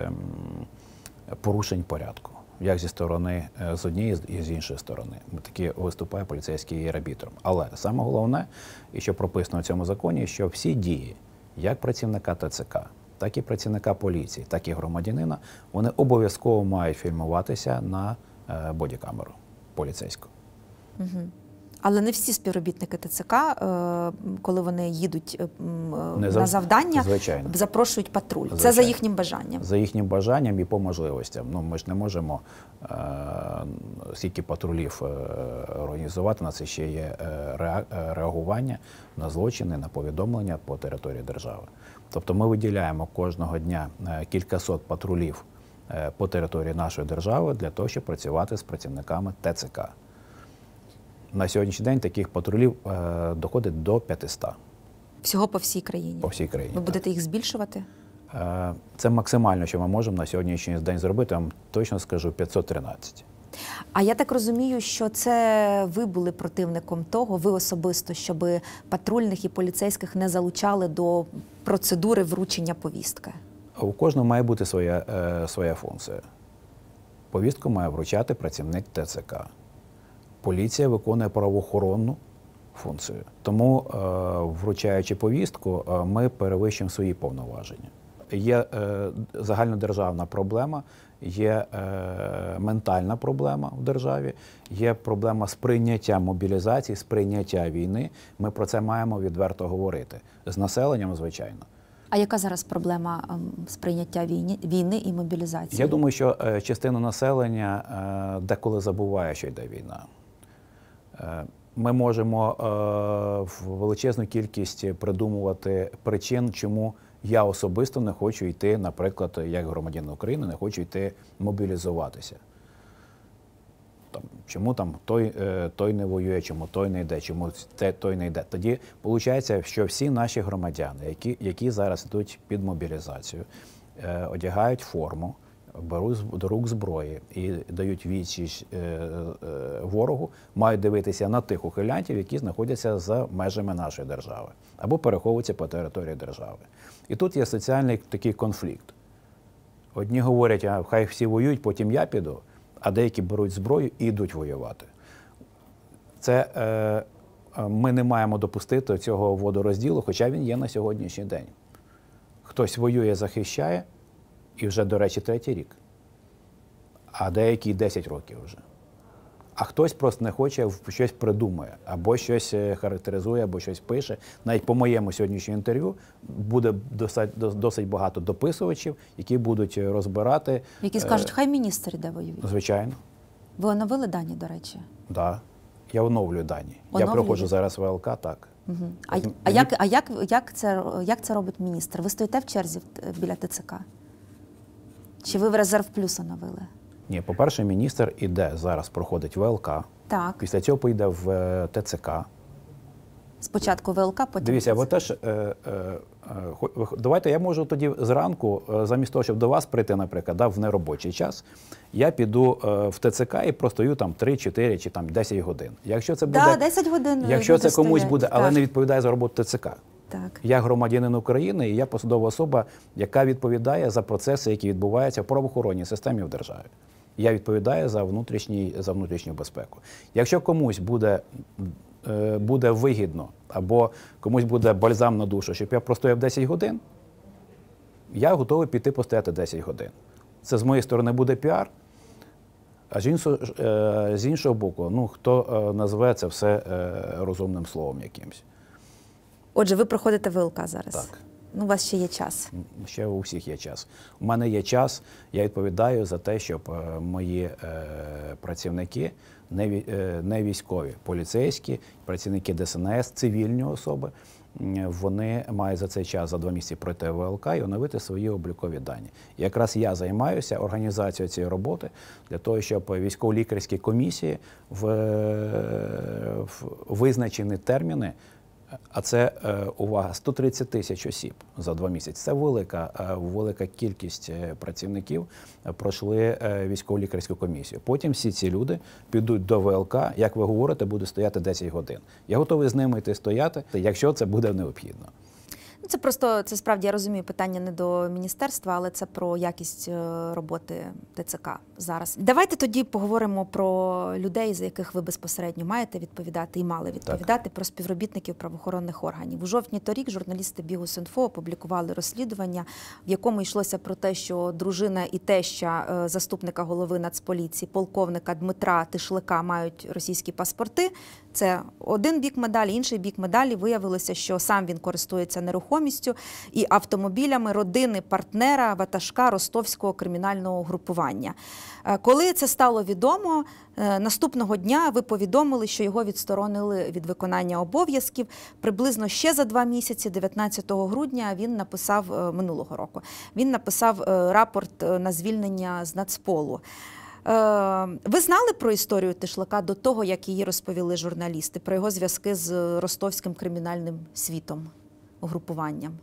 Speaker 1: порушень порядку. Як зі сторони з однієї і з іншої сторони. Такі виступає поліцейський арбітром. Але саме головне, і що прописано в цьому законі, що всі дії, як працівника ТЦК, так і працівника поліції, так і громадянина, вони обов'язково мають фільмуватися на бодікамеру поліцейську.
Speaker 2: Угу. Але не всі співробітники ТЦК, коли вони їдуть на завдання,
Speaker 1: звичайно,
Speaker 2: запрошують патруль.
Speaker 1: Звичайно.
Speaker 2: Це за їхнім бажанням? За
Speaker 1: їхнім бажанням і по можливостям. Ну, ми ж не можемо стільки патрулів організувати, на це ще є реагування на злочини, на повідомлення по території держави. Тобто ми виділяємо кожного дня кількасот патрулів по території нашої держави для того, щоб працювати з працівниками ТЦК. На сьогоднішній день таких патрулів доходить до 500.
Speaker 2: Всього по всій країні?
Speaker 1: По всій країні.
Speaker 2: Ви будете їх збільшувати?
Speaker 1: Це максимально, що ми можемо на сьогоднішній день зробити, я вам точно скажу, 513.
Speaker 2: А я так розумію, що це ви були противником того, ви особисто, щоб патрульних і поліцейських не залучали до процедури вручення повістки?
Speaker 1: У кожного має бути своя функція. Повістку має вручати працівник ТЦК. Поліція виконує правоохоронну функцію. Тому, вручаючи повістку, ми перевищуємо свої повноваження. Є загальнодержавна проблема, є ментальна проблема в державі, є проблема сприйняття мобілізації, сприйняття війни. Ми про це маємо відверто говорити. З населенням, звичайно.
Speaker 2: А яка зараз проблема сприйняття війни і мобілізації?
Speaker 1: Я думаю, що частина населення деколи забуває, що йде війна. Ми можемо величезну кількість придумувати причин, чому я особисто не хочу йти, наприклад, як громадянин України, не хочу йти мобілізуватися. Чому там той не воює, чому той не йде, чому той не йде. Тоді виходить, що всі наші громадяни, які зараз йдуть під мобілізацію, одягають форму, беруть до рук зброї і дають відсіч ворогу, мають дивитися на тих ухилянтів, які знаходяться за межами нашої держави або переховуються по території держави. І тут є соціальний такий конфлікт. Одні говорять, а хай всі воюють, потім я піду, а деякі беруть зброю і йдуть воювати. Ми не маємо допустити цього водорозділу, хоча він є на сьогоднішній день. Хтось воює, захищає, і вже, до речі, 3-й рік. А деякі 10 років вже. А хтось просто не хоче, щось придумає, або щось характеризує, або щось пише. Навіть по моєму сьогоднішньому інтерв'ю буде досить багато дописувачів, які будуть розбирати.
Speaker 2: Які скажуть, хай міністр іде воює.
Speaker 1: Звичайно.
Speaker 2: Ви оновили дані, до речі?
Speaker 1: Так. Да. Я оновлюю дані. Я
Speaker 2: Оновлюєте?
Speaker 1: проходжу зараз ВЛК, так.
Speaker 2: Угу. Як це робить міністр? Ви стоїте в черзі біля ТЦК? Чи ви в резерв плюс оновили?
Speaker 1: Ні, по-перше, міністр іде зараз, проходить ВЛК.
Speaker 2: Так.
Speaker 1: Після цього поїде в ТЦК.
Speaker 2: Спочатку ВЛК, потім
Speaker 1: Дивіться,
Speaker 2: ТЦК.
Speaker 1: ви теж, давайте я можу тоді зранку, замість того, щоб до вас прийти, наприклад, в неробочий час, я піду в ТЦК і простою там 3, 4 чи там 10 годин. Якщо це буде,
Speaker 2: 10 годин
Speaker 1: якщо
Speaker 2: люди
Speaker 1: це комусь
Speaker 2: стоять,
Speaker 1: буде, але
Speaker 2: так.
Speaker 1: не відповідає за роботу ТЦК.
Speaker 2: Так.
Speaker 1: Я громадянин України і я посадова особа, яка відповідає за процеси, які відбуваються в правоохоронній системі в державі. Я відповідаю за внутрішню безпеку. Якщо комусь буде вигідно або комусь буде бальзам на душу, щоб я простояв 10 годин, я готовий піти постояти 10 годин. Це з моєї сторони буде піар, а з іншого боку, хто назве це все розумним словом якимось.
Speaker 2: Отже, ви проходите ВЛК зараз?
Speaker 1: Так.
Speaker 2: У вас ще є час.
Speaker 1: Ще у всіх є час. У мене є час, я відповідаю за те, щоб мої працівники, не військові, поліцейські, працівники ДСНС, цивільні особи, вони мають за цей час, за 2 місяці пройти ВЛК і оновити свої облікові дані. І якраз я займаюся організацією цієї роботи для того, щоб військово-лікарські комісії в визначені терміни, а це, увага, 130 тисяч осіб за 2 місяці. Це велика кількість працівників пройшли військово-лікарську комісію. Потім всі ці люди підуть до ВЛК, як ви говорите, будуть стояти 10 годин. Я готовий з ними йти стояти, якщо це буде необхідно.
Speaker 2: Це справді, я розумію, питання не до міністерства, але це про якість роботи ТЦК зараз. Давайте тоді поговоримо про людей, за яких ви безпосередньо маєте відповідати і мали відповідати, про співробітників правоохоронних органів. У жовтні торік журналісти Bihus.info опублікували розслідування, в якому йшлося про те, що дружина і теща заступника голови Нацполіції, полковника Дмитра Тишлика, мають російські паспорти. Це один бік медалі, інший бік медалі. Виявилося, що сам він користується нерухомістю і автомобілями родини партнера ватажка ростовського кримінального угрупування. Коли це стало відомо, наступного дня ви повідомили, що його відсторонили від виконання обов'язків. Приблизно ще за 2 місяці, 19 грудня, він написав, минулого року, він написав рапорт на звільнення з Нацполу. Ви знали про історію Тишлака до того, як її розповіли журналісти, про його зв'язки з ростовським кримінальним світом, угрупуванням?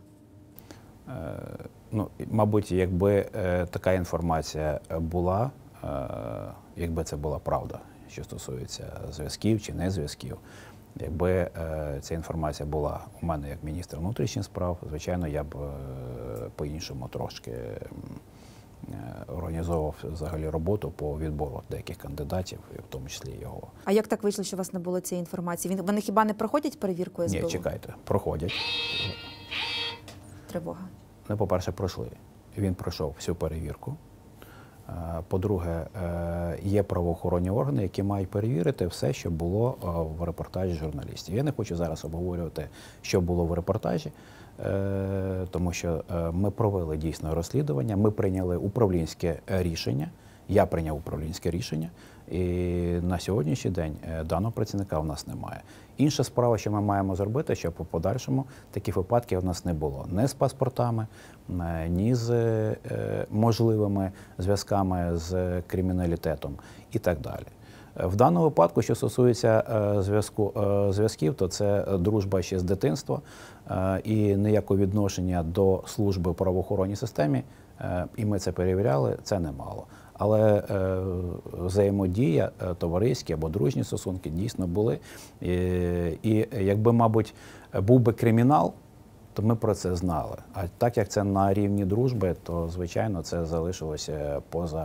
Speaker 1: Мабуть, якби така інформація була, якби це була правда, що стосується зв'язків чи не зв'язків, якби ця інформація була у мене як міністра внутрішніх справ, звичайно, я б по-іншому трошки організовував взагалі роботу по відбору деяких кандидатів, і в тому числі його. А
Speaker 2: як так вийшло, що у вас не було цієї інформації? Вони хіба не проходять перевірку СБУ?
Speaker 1: Ні, чекайте, проходять.
Speaker 2: Тривога.
Speaker 1: По-перше, пройшли. Він пройшов всю перевірку. По-друге, є правоохоронні органи, які мають перевірити все, що було в репортажі журналістів. Я не хочу зараз обговорювати, що було в репортажі, тому що ми провели дійсно розслідування, ми прийняли управлінське рішення, я прийняв управлінське рішення, і на сьогоднішній день даного працівника у нас немає. Інша справа, що ми маємо зробити, щоб у подальшому таких випадків у нас не було. Ні з паспортами, ні з можливими зв'язками з криміналітетом і так далі. В даному випадку, що стосується зв'язків, то це дружба ще з дитинства і ніякого відношення до служби в правоохоронній системі, і ми це перевіряли, це немало. Але взаємодія, товариські або дружні стосунки дійсно були. І якби, мабуть, був би кримінал, то ми про це знали. А так як це на рівні дружби, то, звичайно, це залишилося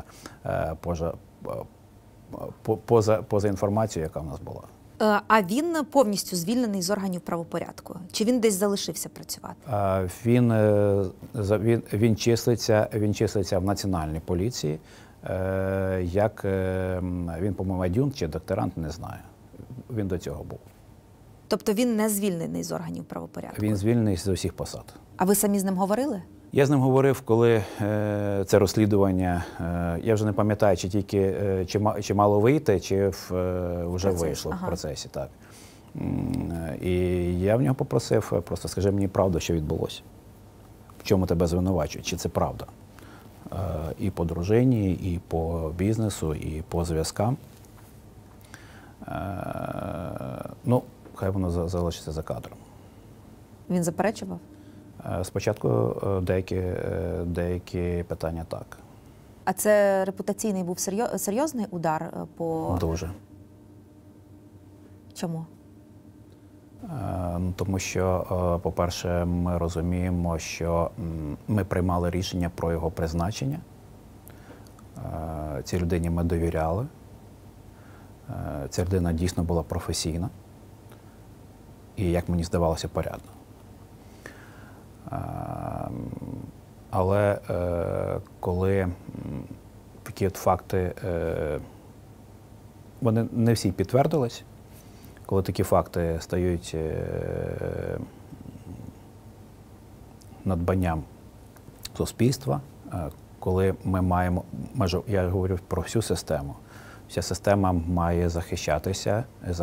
Speaker 1: поза інформацією, яка в нас була.
Speaker 2: А він повністю звільнений з органів правопорядку? Чи він десь залишився працювати?
Speaker 1: Він числиться в Національній поліції. Він, по-моєму, ад'юнкт чи докторант, не знаю. Він до цього був.
Speaker 2: Тобто він не звільнений з органів правопорядку?
Speaker 1: Він звільнений з усіх посад.
Speaker 2: А ви самі з ним говорили?
Speaker 1: Я з ним говорив, коли це розслідування, я вже не пам'ятаю, чи мало вийти, чи вже вийшло в процесі. Так. І я в нього попросив, просто скажи мені правду, що відбулося. В чому тебе звинувачують, чи це правда. І по дружині, і по бізнесу, і по зв'язкам. Ну, хай воно залишиться за кадром.
Speaker 2: Він заперечував?
Speaker 1: Спочатку деякі питання так.
Speaker 2: А це репутаційний був серйозний удар по...
Speaker 1: Дуже.
Speaker 2: Чому?
Speaker 1: Тому що, по-перше, ми розуміємо, що ми приймали рішення про його призначення. Цій людині ми довіряли. Ця людина дійсно була професійна і, як мені здавалося, порядна. Але коли такі от факти, вони не всі підтвердились, коли такі факти стають надбанням суспільства, коли ми маємо, я говорю про всю систему, вся система має захищатися,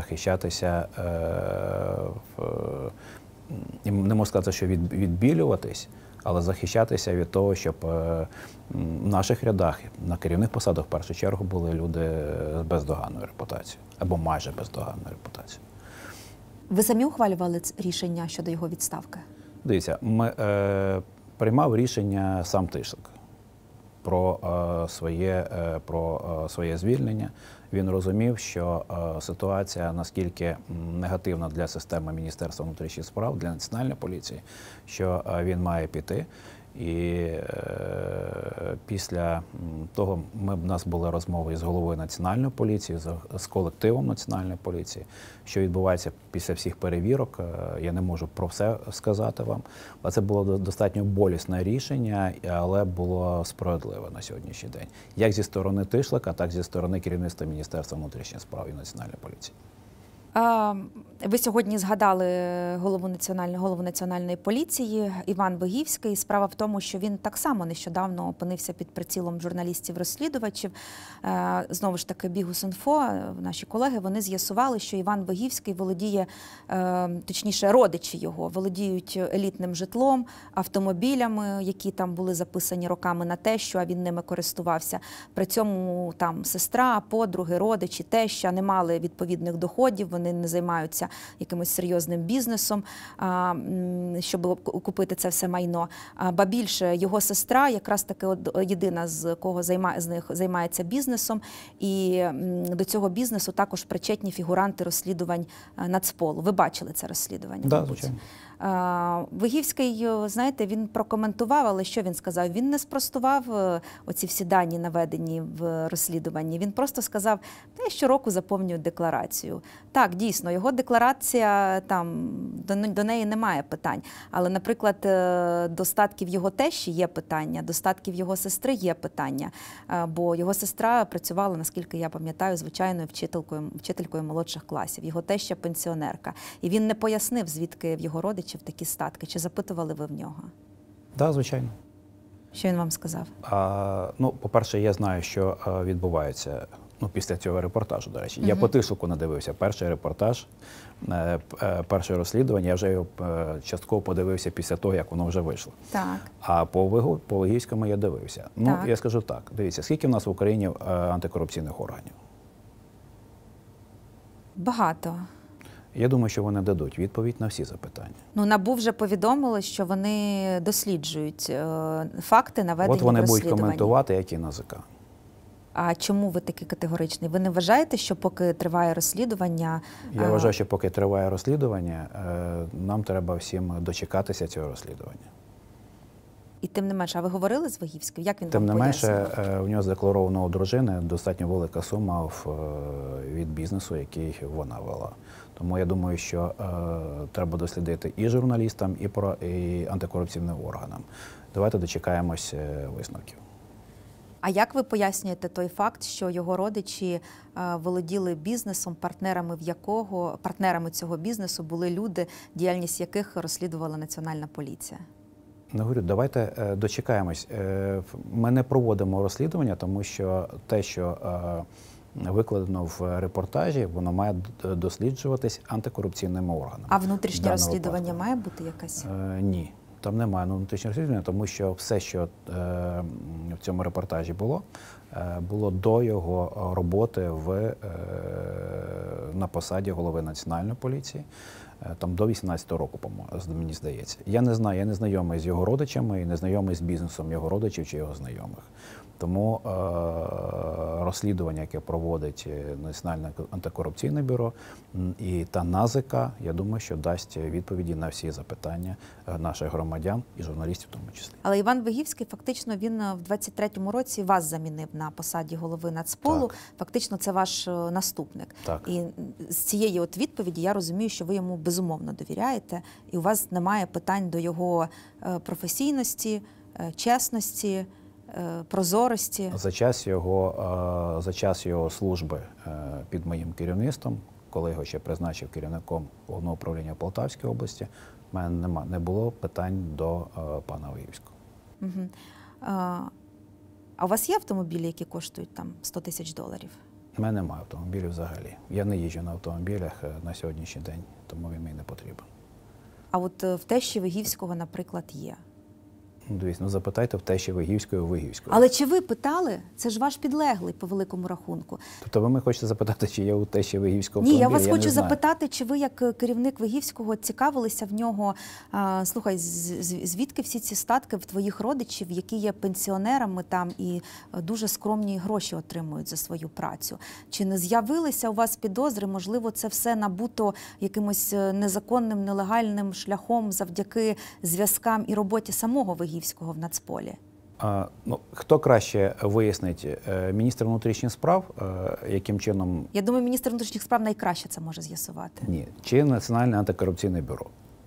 Speaker 1: не можу сказати, що відбілюватись, але захищатися від того, щоб в наших рядах, на керівних посадах в першу чергу, були люди з бездоганною репутацією, або майже бездоганною репутацією.
Speaker 2: Ви самі ухвалювали рішення щодо його відставки?
Speaker 1: Дивіться, приймав рішення сам Тишлик про своє звільнення. Він розумів, що ситуація наскільки негативна для системи Міністерства внутрішніх справ, для Національної поліції, що він має піти. І після того в нас були розмови з головою Національної поліції, з колективом Національної поліції, що відбувається після всіх перевірок. Я не можу про все сказати вам. Але це було достатньо болісне рішення, але було справедливе на сьогоднішній день. Як зі сторони Тишлика, так і зі сторони керівництва Міністерства внутрішніх справ і Національної поліції.
Speaker 2: Ви сьогодні згадали голову Національної поліції Іван Богівський. Справа в тому, що він так само нещодавно опинився під прицілом журналістів-розслідувачів. Знову ж таки, Бігус.Інфо, наші колеги, вони з'ясували, що Іван Богівський володіє, точніше, родичі його, володіють елітним житлом, автомобілями, які там були записані роками на тещу, а він ними користувався. При цьому там сестра, подруги, родичі, теща не мали відповідних доходів, вони не займаються якимось серйозним бізнесом, щоб купити це все майно. Ба більше, його сестра якраз таки єдина, з кого з них займається бізнесом, і до цього бізнесу також причетні фігуранти розслідувань Нацполу. Ви бачили це розслідування?
Speaker 1: Так, звичайно.
Speaker 2: Вигівський, знаєте, він прокоментував, але що він сказав? Він не спростував оці всі дані, наведені в розслідуванні. Він просто сказав, я щороку заповнюю декларацію. Так, дійсно, його декларація, там, до неї немає питань. Але, наприклад, до статків його тещі є питання, до статків його сестри є питання. Бо його сестра працювала, наскільки я пам'ятаю, звичайною вчителькою молодших класів. Його теща пенсіонерка. І він не пояснив, звідки в його родичів такі статки. Чи запитували ви в нього?
Speaker 1: Так, звичайно.
Speaker 2: Що він вам сказав?
Speaker 1: По-перше, я знаю, що відбувається після цього репортажу, до речі. Я по Тишлику надивився перший репортаж, перше розслідування. Я вже його частково подивився після того, як воно вже вийшло.
Speaker 2: Так.
Speaker 1: А по Вигівському я дивився. Я скажу так, дивіться, скільки в нас в Україні антикорупційних органів?
Speaker 2: Багато.
Speaker 1: Я думаю, що вони дадуть відповідь на всі запитання.
Speaker 2: Ну, НАБУ вже повідомило, що вони досліджують факти, наведені
Speaker 1: От вони
Speaker 2: в
Speaker 1: будуть
Speaker 2: розслідуванні.
Speaker 1: коментувати, як і НАЗК.
Speaker 2: А чому ви такий категоричний? Ви не вважаєте, що поки триває розслідування...
Speaker 1: Я вважаю, що поки триває розслідування, нам треба всім дочекатися цього розслідування.
Speaker 2: І тим не менше, а ви говорили з Вигівським? Як він
Speaker 1: Тим не
Speaker 2: вам
Speaker 1: менше,
Speaker 2: пояснював?
Speaker 1: у нього задекларовано у дружини достатньо велика сума від бізнесу, який вона вела. Тому я думаю, що треба дослідити і журналістам, і антикорупційним органам. Давайте дочекаємось висновків.
Speaker 2: А як ви пояснюєте той факт, що його родичі володіли бізнесом, партнерами цього бізнесу були люди, діяльність яких розслідувала Національна поліція?
Speaker 1: Ну, говорю, давайте дочекаємось. Ми не проводимо розслідування, тому що те, що викладено в репортажі, воно має досліджуватись антикорупційними органами.
Speaker 2: А внутрішнє
Speaker 1: даного
Speaker 2: розслідування
Speaker 1: випадку.
Speaker 2: має бути якесь?
Speaker 1: Ні, там немає внутрішнього розслідування, тому що все, що в цьому репортажі було до його роботи на посаді голови Національної поліції, там до 18-го року, по-моєму, мені здається. Я не знаю, я не знайомий з його родичами і не знайомий з бізнесом його родичів чи його знайомих. Тому розслідування, яке проводить Національне антикорупційне бюро і та НАЗК, я думаю, що дасть відповіді на всі запитання наших громадян і журналістів в тому числі.
Speaker 2: Але Іван Вигівський, фактично, він в 23-му році вас замінив на посаді голови Нацполу.
Speaker 1: Так.
Speaker 2: Фактично, це ваш наступник.
Speaker 1: Так.
Speaker 2: І з цієї от відповіді я розумію, що ви йому безумовно довіряєте, і у вас немає питань до його професійності, чесності, прозорості.
Speaker 1: За час його служби під моїм керівництвом, коли його ще призначив керівником Головного управління Полтавської області, в мене не було питань до пана Вигівського.
Speaker 2: Угу. А у вас є автомобілі, які коштують там $100 000?
Speaker 1: У мене немає автомобілів взагалі. Я не їжджу на автомобілях на сьогоднішній день, тому він мені не потрібен.
Speaker 2: А от в тещі Вигівського, наприклад, є.
Speaker 1: Дивіться, запитайте в тещі Вигівської у Вигівської.
Speaker 2: Але чи ви питали? Це ж ваш підлеглий по великому рахунку.
Speaker 1: Тобто ви мене хочете запитати, чи є у тещі Вигівського
Speaker 2: Ні,
Speaker 1: автомобіль?
Speaker 2: я вас хочу
Speaker 1: не знаю.
Speaker 2: запитати, чи ви як керівник Вигівського цікавилися в нього, слухай, звідки всі ці статки в твоїх родичів, які є пенсіонерами там і дуже скромні гроші отримують за свою працю? Чи не з'явилися у вас підозри, можливо, це все набуто якимось незаконним, нелегальним шляхом завдяки зв'язкам і роботі самого Вигівського в Нацполі?
Speaker 1: Хто краще вияснить? Міністр внутрішніх справ, яким чином...
Speaker 2: Я думаю, міністр внутрішніх справ найкраще це може з'ясувати.
Speaker 1: Ні. Чи Національне антикорупційне бюро?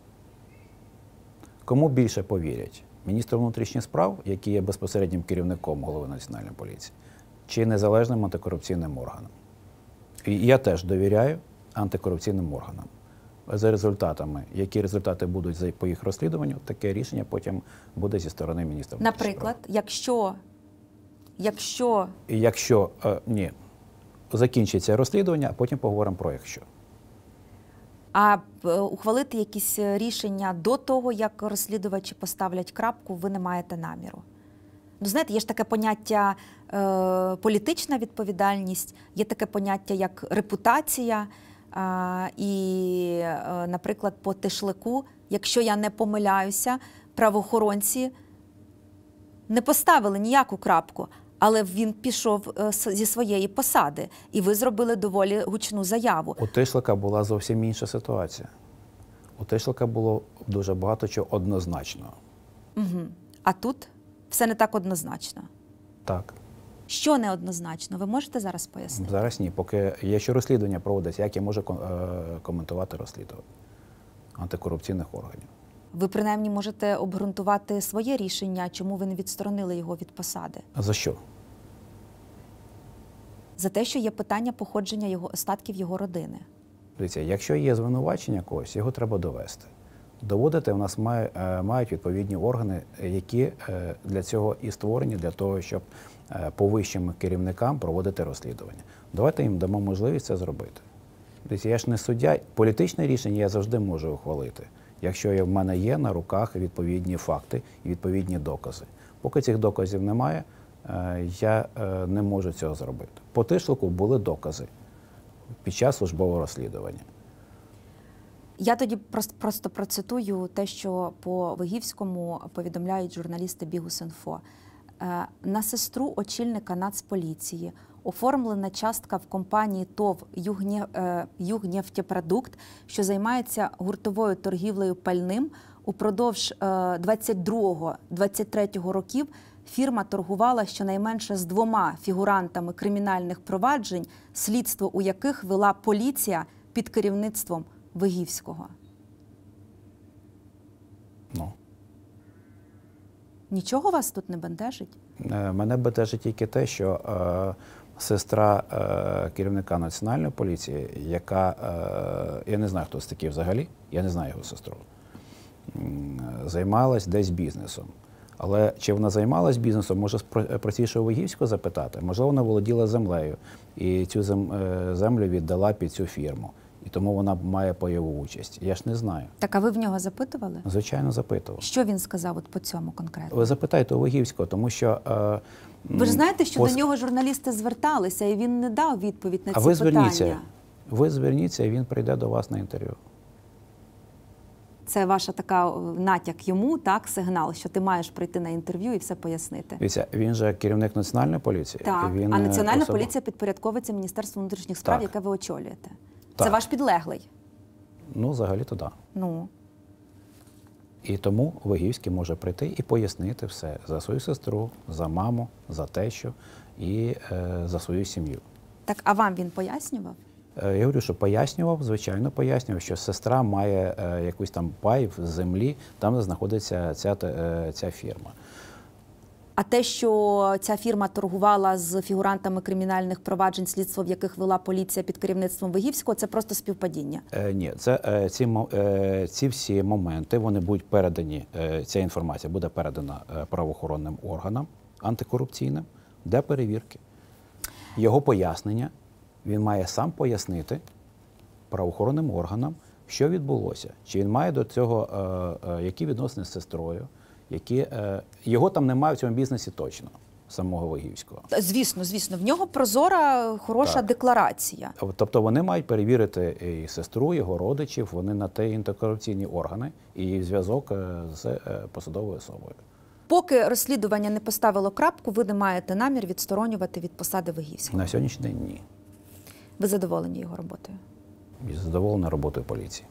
Speaker 1: Кому більше повірять? Міністр внутрішніх справ, який є безпосереднім керівником голови Національної поліції, чи незалежним антикорупційним органам? І я теж довіряю антикорупційним органам. За результатами, які результати будуть по їх розслідуванню, таке рішення потім буде зі сторони міністра внутрішніх справ.
Speaker 2: Наприклад, якщо...
Speaker 1: І якщо, ні, закінчиться розслідування, а потім поговоримо про якщо.
Speaker 2: А ухвалити якісь рішення до того, як розслідувачі поставлять крапку, ви не маєте наміру? Ну, знаєте, є ж таке поняття політична відповідальність, є таке поняття як репутація. І, наприклад, по Тишлику, якщо я не помиляюся, правоохоронці не поставили ніяку крапку, але він пішов зі своєї посади, і ви зробили доволі гучну заяву.
Speaker 1: У Тишлика була зовсім інша ситуація. У Тишлика було дуже багато чого однозначного.
Speaker 2: Угу. А тут все не так однозначно.
Speaker 1: Так.
Speaker 2: Що неоднозначно? Ви можете зараз пояснити?
Speaker 1: Зараз ні. Поки якщо розслідування проводиться, як я можу коментувати розслідування антикорупційних органів?
Speaker 2: Ви, принаймні, можете обґрунтувати своє рішення, чому ви не відсторонили його від посади?
Speaker 1: А за що?
Speaker 2: За те, що є питання походження остатків його родини.
Speaker 1: Дивіться, якщо є звинувачення когось, його треба довести. Доводити в нас мають відповідні органи, які для цього і створені, для того, щоб по вищим керівникам проводити розслідування. Давайте їм дамо можливість це зробити. Дивіться, я ж не суддя, політичне рішення я завжди можу ухвалити, якщо в мене є на руках відповідні факти і відповідні докази. Поки цих доказів немає, я не можу цього зробити. По Тишлику були докази. під час службового розслідування.
Speaker 2: Я тоді просто процитую те, що по Вигівському повідомляють журналісти Бігус.Інфо. На сестру очільника Нацполіції оформлена частка в компанії ТОВ «Югнефтепродукт», що займається гуртовою торгівлею пальним. Упродовж 22-23 років фірма торгувала щонайменше з 2 фігурантами кримінальних проваджень, слідство у яких вела поліція під керівництвом Вигівського.
Speaker 1: Ну.
Speaker 2: Нічого вас тут не бентежить?
Speaker 1: Мене бентежить тільки те, що сестра керівника Національної поліції, яка, я не знаю, хто це такий взагалі, я не знаю його сестру, займалась десь бізнесом. Але чи вона займалась бізнесом, може простіше Вигівського запитати? Можливо, вона володіла землею і цю землю віддала під цю фірму. І тому вона має пайову участь. Я ж не знаю.
Speaker 2: Так, а ви в нього запитували?
Speaker 1: Звичайно, запитував.
Speaker 2: Що він сказав от по цьому конкретно?
Speaker 1: Ви запитайте у Вигівського, тому що...
Speaker 2: Ви ж знаєте, що до нього журналісти зверталися, і він не дав відповідь на ці
Speaker 1: ви
Speaker 2: питання.
Speaker 1: Ви зверніться, і він прийде до вас на інтерв'ю.
Speaker 2: Це ваша така натяк йому, так, сигнал, що ти маєш прийти на інтерв'ю і все пояснити.
Speaker 1: Дивіться, він же керівник Національної поліції.
Speaker 2: Так,
Speaker 1: він
Speaker 2: а Національна поліція підпорядковується Міністерству внутрішніх справ,
Speaker 1: Так.
Speaker 2: яке ви очолюєте.
Speaker 1: Так.
Speaker 2: Це ваш підлеглий.
Speaker 1: Ну, взагалі-то так.
Speaker 2: Ну.
Speaker 1: І тому Вигівський може прийти і пояснити все за свою сестру, за маму, за тещу і за свою сім'ю.
Speaker 2: Так, а вам він пояснював?
Speaker 1: Я говорю, що пояснював, звичайно пояснював, що сестра має якийсь там пай в землі, там де знаходиться ця фірма.
Speaker 2: А те, що ця фірма торгувала з фігурантами кримінальних проваджень, слідство в яких вела поліція під керівництвом Вигівського, це просто співпадіння?
Speaker 1: Ні, ці всі моменти, вони будуть передані, ця інформація буде передана правоохоронним органам антикорупційним для перевірки. Його пояснення, він має сам пояснити правоохоронним органам, що відбулося. Чи він має до цього, які відносини з сестрою, його там немає в цьому бізнесі точно, самого Вигівського.
Speaker 2: Звісно, звісно. В нього прозора, хороша декларація.
Speaker 1: Тобто вони мають перевірити і сестру, його родичів, вони на те антикорупційні органи і зв'язок з посадовою особою.
Speaker 2: Поки розслідування не поставило крапку, ви не маєте намір відсторонювати від посади Вигівського?
Speaker 1: На сьогоднішній день ні.
Speaker 2: Ви задоволені його роботою?
Speaker 1: І задоволений роботою поліції.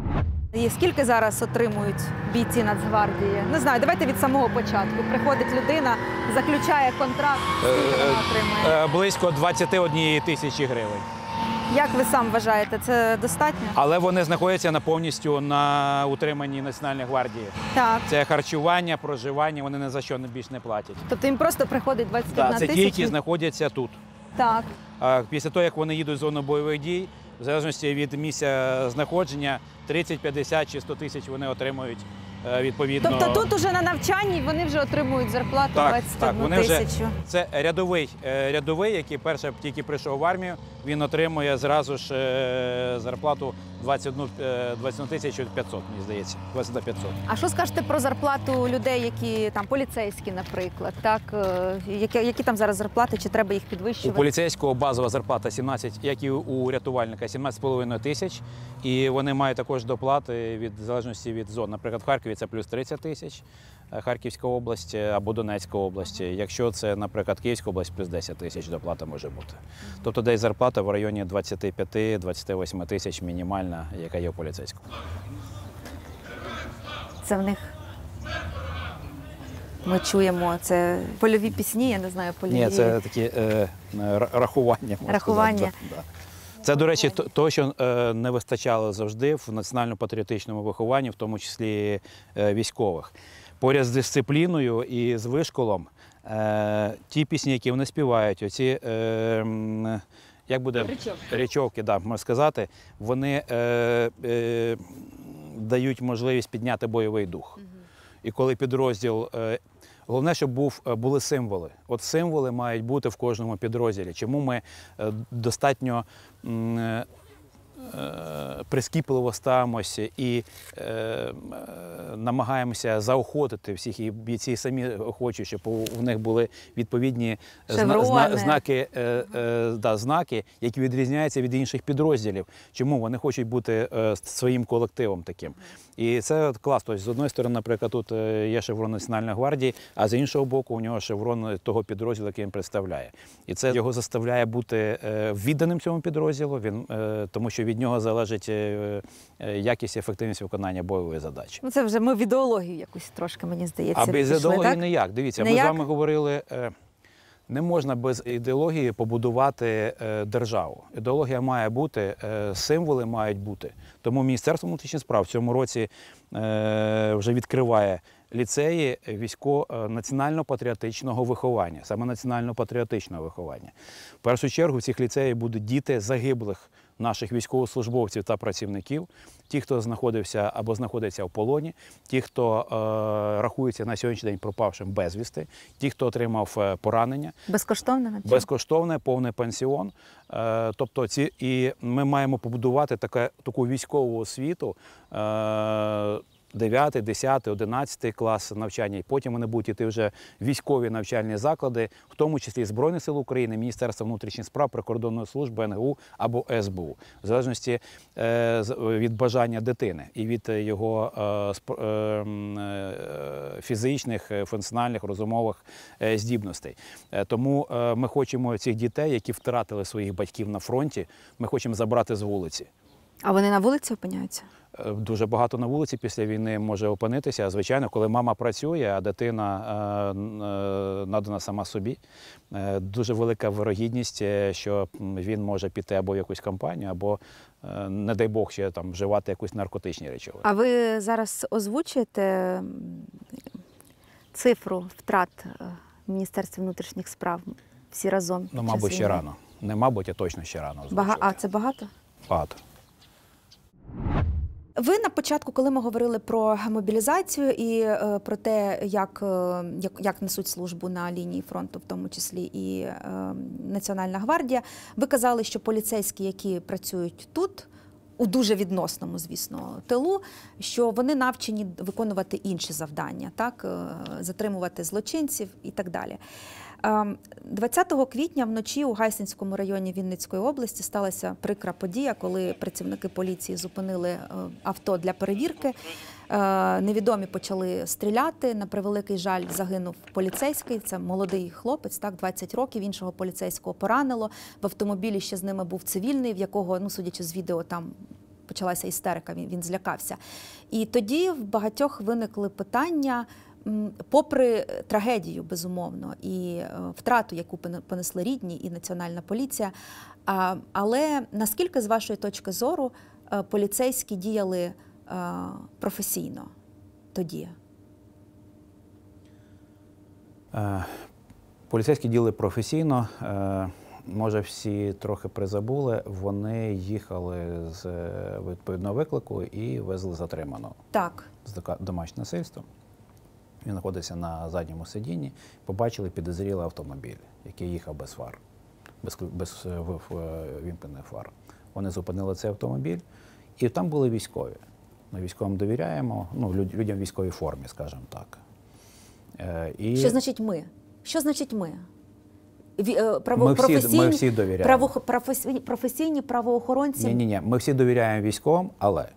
Speaker 2: І скільки зараз отримують бійці Нацгвардії? Не знаю, давайте від самого початку. Приходить людина, заключає контракт, скільки вона отримує?
Speaker 5: Близько 21 тисячі гривень.
Speaker 2: Як ви сам вважаєте, це достатньо?
Speaker 5: Але вони знаходяться повністю на утриманні Національної гвардії.
Speaker 2: Так.
Speaker 5: Це харчування, проживання, вони ні за що більш не платять.
Speaker 2: Тобто їм просто приходить 21
Speaker 5: Це
Speaker 2: тисяча?
Speaker 5: ті, які знаходяться тут.
Speaker 2: Так.
Speaker 5: А після того, як вони їдуть в зону бойових дій, в залежності від місця знаходження, 30, 50 чи 100 тисяч вони отримують відповідно.
Speaker 2: Тобто тут уже на навчанні вони вже отримують зарплату
Speaker 5: Так,
Speaker 2: 21
Speaker 5: вони вже,
Speaker 2: тисячу.
Speaker 5: це рядовий, який перше тільки прийшов в армію, він отримує зразу ж зарплату 21 тисячу 500, мені здається, 21 500.
Speaker 2: А що скажете про зарплату людей, які там поліцейські, наприклад, так? Які там зараз зарплати, чи треба їх
Speaker 5: У
Speaker 2: підвищувати?
Speaker 5: поліцейського базова зарплата 17, як і у рятувальника, 17,5 тисяч. І вони мають також доплати в залежності від зон. Наприклад, в Харкові це плюс 30 тисяч, Харківська область або Донецька область. Якщо це, наприклад, Київська область, плюс 10 тисяч доплата може бути. Тобто десь зарплата в районі 25-28 тисяч мінімальна, яка є у поліцейському.
Speaker 2: Це в них, ми чуємо, це польові пісні, я не знаю, польові.
Speaker 5: Ні, це такі рахування. Можна
Speaker 2: Рахування.
Speaker 5: сказати, да. Це, до речі, то, що не вистачало завжди в національно-патріотичному вихованні, в тому числі військових. Поряд з дисципліною і з вишколом, ті пісні, які вони співають, оці, як буде, річовки, да, можна сказати, вони дають можливість підняти бойовий дух. І коли підрозділ, головне, щоб були символи. От символи мають бути в кожному підрозділі. Чому ми достатньо прискіпливо ставимося і намагаємося заохотити всіх, і бійці самі хочуть, щоб у них були відповідні знаки, які відрізняються від інших підрозділів. Чому? Вони хочуть бути своїм колективом таким. І це класно. Тобто, з одної сторони, наприклад, тут є шеврон Національної гвардії, а з іншого боку у нього шеврон того підрозділу, який він представляє. І це його заставляє бути відданим цьому підрозділу, тому що від нього залежить якість і ефективність виконання бойової задачі.
Speaker 2: Ну це вже ми в ідеологію якусь трошки, мені здається,
Speaker 5: А без
Speaker 2: пішли,
Speaker 5: ідеології
Speaker 2: так?
Speaker 5: ніяк. Дивіться,
Speaker 2: Ніяк?
Speaker 5: ми з вами говорили, не можна без ідеології побудувати державу. Ідеологія має бути, символи мають бути. Тому Міністерство внутрішніх справ в цьому році вже відкриває ліцеї національно-патріотичного виховання, саме національно-патріотичного виховання. В першу чергу в цих ліцеях будуть діти загиблих наших військовослужбовців та працівників, ті, хто знаходився або знаходиться в полоні, ті, хто рахується на сьогоднішній день пропавшим безвісти, ті, хто отримав поранення.
Speaker 2: Безкоштовне навчання?
Speaker 5: Безкоштовне, повний пансіон. Тобто і ми маємо побудувати таку військову освіту, 9, 10, 11 клас навчання, і потім вони будуть йти вже в військові навчальні заклади, в тому числі Збройних сил України, Міністерства внутрішніх справ, Прикордонної служби, НГУ або СБУ, в залежності від бажання дитини і від його фізичних, функціональних, розумових здібностей. Тому ми хочемо цих дітей, які втратили своїх батьків на фронті, ми хочемо забрати з вулиці.
Speaker 2: А вони на вулиці опиняються?
Speaker 5: Дуже багато на вулиці після війни може опинитися. Звичайно, коли мама працює, а дитина надана сама собі, дуже велика вирогідність, що він може піти або в якусь кампанію, або, не дай Бог, ще там вживати якісь наркотичні речовини.
Speaker 2: А ви зараз озвучуєте цифру втрат Міністерства внутрішніх справ всі разом?
Speaker 5: Ну, мабуть, ще рано. Не мабуть, а точно ще рано озвучувати.
Speaker 2: А це багато?
Speaker 5: Багато.
Speaker 2: Ви на початку, коли ми говорили про мобілізацію і про те, як несуть службу на лінії фронту, в тому числі і Національна гвардія, ви казали, що поліцейські, які працюють тут, у дуже відносному, звісно, тилу, що вони навчені виконувати інші завдання, так? Затримувати злочинців і так далі. 20 квітня вночі у Гайсинському районі Вінницької області сталася прикра подія, коли працівники поліції зупинили авто для перевірки. Невідомі почали стріляти. На превеликий жаль, загинув поліцейський. Це молодий хлопець, так, 20 років. Іншого поліцейського поранило. В автомобілі ще з ними був цивільний, в якого, ну, судячи з відео, там почалася істерика, він злякався. І тоді в багатьох виникли питання, попри трагедію, безумовно, і втрату, яку понесли рідні і Національна поліція, але наскільки, з вашої точки зору, поліцейські діяли професійно тоді?
Speaker 1: Поліцейські діяли професійно. Може, всі трохи призабули, вони їхали з відповідного виклику і везли затриманого.
Speaker 2: Так.
Speaker 1: З домашнім насильством. Він знаходився на задньому сидінні, побачили підозрілий автомобіль, який їхав без фар, без вімкнених фар. Вони зупинили цей автомобіль, і там були військові. Ми військовим довіряємо, ну, людям в військовій формі, скажімо так.
Speaker 2: Що значить «ми»? Що значить «ми»?
Speaker 1: Ми всі довіряємо.
Speaker 2: Професійні правоохоронці?
Speaker 1: Ні. Ми всі довіряємо військовим, але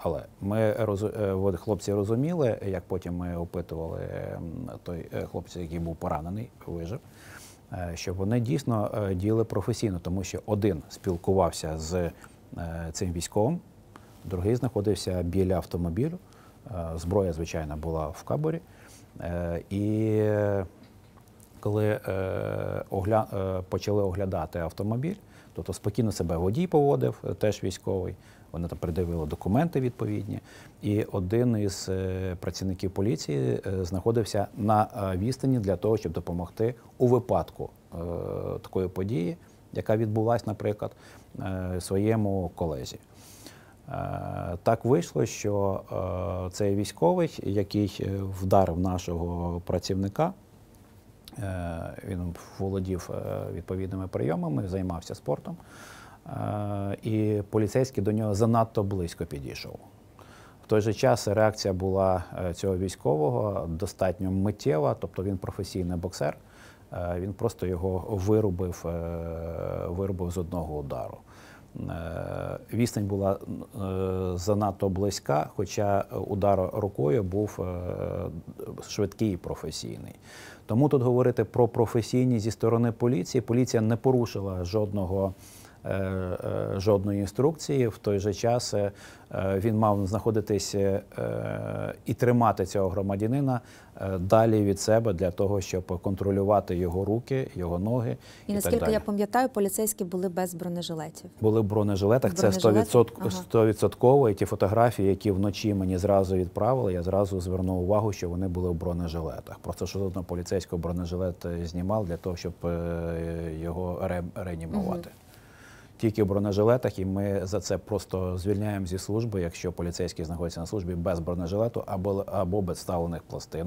Speaker 1: хлопці розуміли, як потім ми опитували той хлопця, який був поранений, вижив, що вони дійсно діяли професійно, тому що один спілкувався з цим військовим, другий знаходився біля автомобілю, зброя, звичайно, була в кабурі, і коли почали оглядати автомобіль, тобто спокійно себе водій поводив, теж військовий, вони там придивили документи відповідні, і один із працівників поліції знаходився на відстані для того, щоб допомогти у випадку такої події, яка відбулася, наприклад, своєму колезі. Так вийшло, що цей військовий, який вдарив нашого працівника, він володів відповідними прийомами, займався спортом, і поліцейський до нього занадто близько підійшов. В той же час реакція була цього військового достатньо миттєва, тобто він професійний боксер, він просто його вирубив з одного удару. Відстань була занадто близька, хоча удар рукою був швидкий і професійний. Тому тут говорити про професійність зі сторони поліції. Поліція не порушила жодної інструкції. В той же час він мав знаходитись і тримати цього громадянина далі від себе для того, щоб контролювати його руки, його ноги
Speaker 2: І
Speaker 1: так
Speaker 2: наскільки
Speaker 1: далі.
Speaker 2: я пам'ятаю, поліцейські були без бронежилетів.
Speaker 1: Були в бронежилетах, це 100%. І ті фотографії, які вночі мені зразу відправили, я зразу звернув увагу, що вони були в бронежилетах. Просто що жодного поліцейського бронежилет знімав для того, щоб його реанімувати. Тільки в бронежилетах, і ми за це просто звільняємо зі служби, якщо поліцейський знаходиться на службі без бронежилету або без вставлених пластин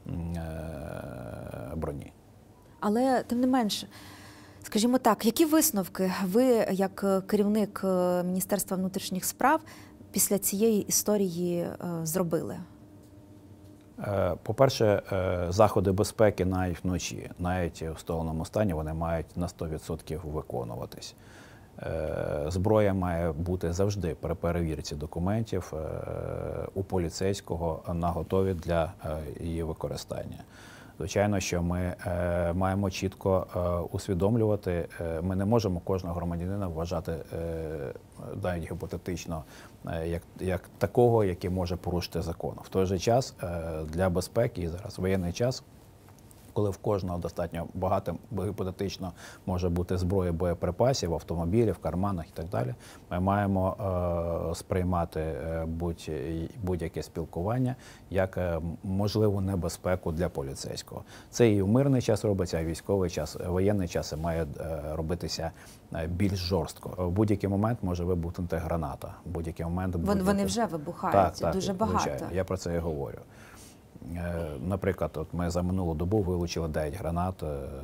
Speaker 1: броні.
Speaker 2: Але, тим не менш, скажімо так, які висновки ви, як керівник Міністерства внутрішніх справ, після цієї історії зробили?
Speaker 1: По-перше, заходи безпеки навіть вночі, навіть в столеному стані, вони мають на 100% виконуватись. Зброя має бути завжди при перевірці документів у поліцейського наготові для її використання. Звичайно, що ми маємо чітко усвідомлювати, ми не можемо кожного громадянина вважати навіть гіпотетично як такого, який може порушити закон. В той же час для безпеки, і зараз воєнний час, коли в кожного достатньо багато гіпотетично може бути зброї, боєприпасів, автомобілів, карманах і так далі, ми маємо сприймати будь-яке спілкування як можливу небезпеку для поліцейського. Це і в мирний час робиться, а в військовий час, воєнний час має робитися більш жорстко. В будь-який момент може вибухнути граната. В будь-який момент
Speaker 2: Вони вже вибухають,
Speaker 1: так,
Speaker 2: дуже багато.
Speaker 1: Звичайно, я про це і говорю. Наприклад, от ми за минулу добу вилучили 9 гранат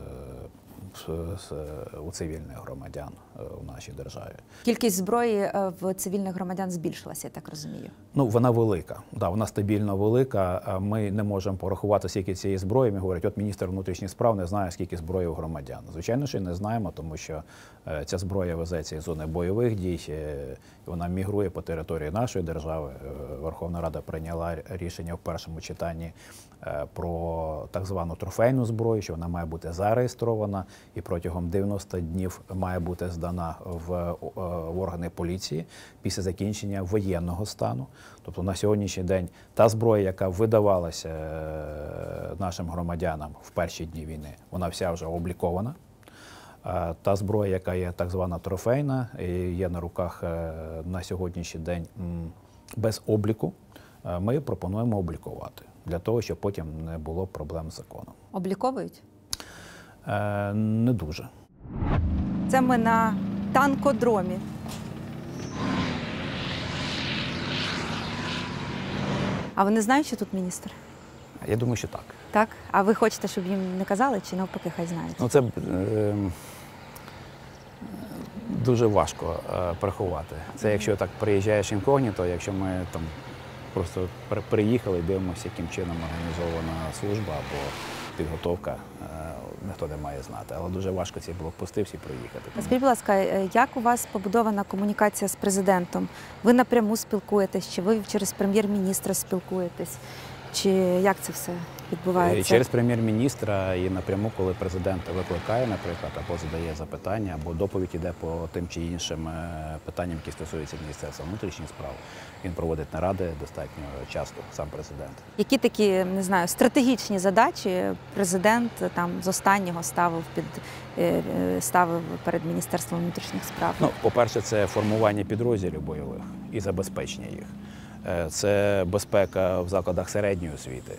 Speaker 1: у цивільних громадян у нашій державі.
Speaker 2: Кількість зброї в цивільних громадян збільшилася, я так розумію.
Speaker 1: Ну, вона велика, да, вона стабільно велика. Ми не можемо порахувати, скільки цієї зброї. Ми говорять, от міністр внутрішніх справ не знає, скільки зброї у громадян. Звичайно, що не знаємо, тому що ця зброя везеться із зони бойових дій, вона мігрує по території нашої держави. Верховна Рада прийняла рішення в першому читанні про так звану трофейну зброю, що вона має бути зареєстрована і протягом 90 днів має бути здана в органи поліції після закінчення воєнного стану. Тобто на сьогоднішній день та зброя, яка видавалася нашим громадянам в перші дні війни, вона вся вже облікована. Та зброя, яка є так звана трофейна, і є на руках на сьогоднішній день без обліку, ми пропонуємо облікувати, для того, щоб потім не було проблем з законом.
Speaker 2: Обліковують?
Speaker 1: Не дуже.
Speaker 2: Це ми на танкодромі. А вони знають, що тут міністр?
Speaker 1: Я думаю, що так.
Speaker 2: Так? А ви хочете, щоб їм не казали, чи навпаки хай знають?
Speaker 1: Ну, це дуже важко приховати. Це якщо так приїжджаєш інкогніто, якщо ми там просто приїхали і дивимося, яким чином організована служба або підготовка, ніхто не має знати. Але дуже важко ці блокпости всі проїхати.
Speaker 2: Скажіть, будь ласка, як у вас побудована комунікація з президентом? Ви напряму спілкуєтесь, чи ви через прем'єр-міністра спілкуєтесь? Чи як це все відбувається?
Speaker 1: Через прем'єр-міністра і напряму, коли президент викликає, наприклад, або задає запитання, або доповідь іде по тим чи іншим питанням, які стосуються Міністерства внутрішніх справ. Він проводить наради достатньо часто, сам президент.
Speaker 2: Які такі, не знаю, стратегічні задачі президент там з останнього ставив перед Міністерством внутрішніх справ?
Speaker 1: Ну, по-перше, це формування підрозділів бойових і забезпечення їх. Це безпека в закладах середньої освіти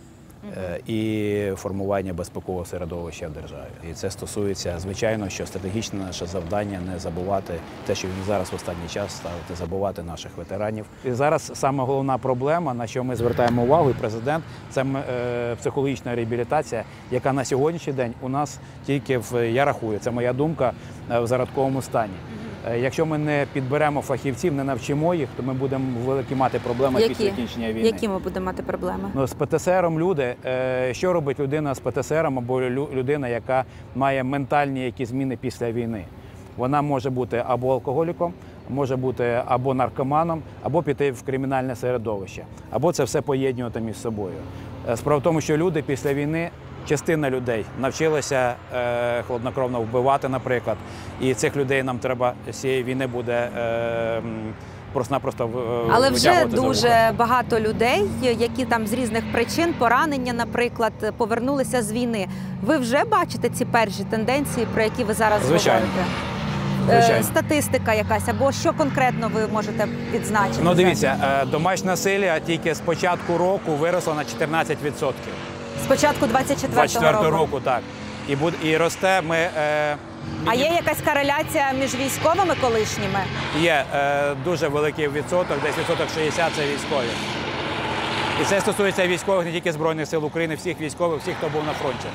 Speaker 1: і формування безпекового середовища в державі. І це стосується, звичайно, що стратегічне наше завдання не забувати те, що він зараз в останній час ставити, забувати наших ветеранів. І зараз саме головна проблема, на що ми звертаємо увагу, і президент, це психологічна реабілітація, яка на сьогоднішній день у нас тільки я рахую, це моя думка, в зародковому стані.
Speaker 5: Якщо ми не підберемо фахівців, не навчимо їх, то ми будемо великі мати проблеми після закінчення війни.
Speaker 2: Які ми будемо мати проблеми?
Speaker 5: Ну, з ПТСРом люди, що робить людина з ПТСРом або людина, яка має ментальні якісь зміни після війни? Вона може бути або алкоголіком, може бути або наркоманом, або піти в кримінальне середовище, або це все поєднувати між собою. Справа в тому, що люди після війни, частина людей навчилася хладнокровно вбивати, наприклад, і цих людей нам треба з цієї війни буде просто-напросто
Speaker 2: Але вже
Speaker 5: витягувати за
Speaker 2: дуже
Speaker 5: вуха.
Speaker 2: багато людей, які там з різних причин, поранення, наприклад, повернулися з війни. Ви вже бачите ці перші тенденції, про які ви зараз
Speaker 5: Звичайно.
Speaker 2: говорите?
Speaker 5: Звичайно.
Speaker 2: Статистика якась, або що конкретно ви можете відзначити?
Speaker 5: Ну, дивіться, домашнє насилля тільки з початку року виросло на 14%.
Speaker 2: З початку 24-го року.
Speaker 5: Так. І росте,
Speaker 2: А є якась кореляція між військовими колишніми?
Speaker 5: є дуже великий відсоток, десь відсоток 60 – це військові. І це стосується військових не тільки Збройних сил України, всіх військових, всіх, хто був на фронті.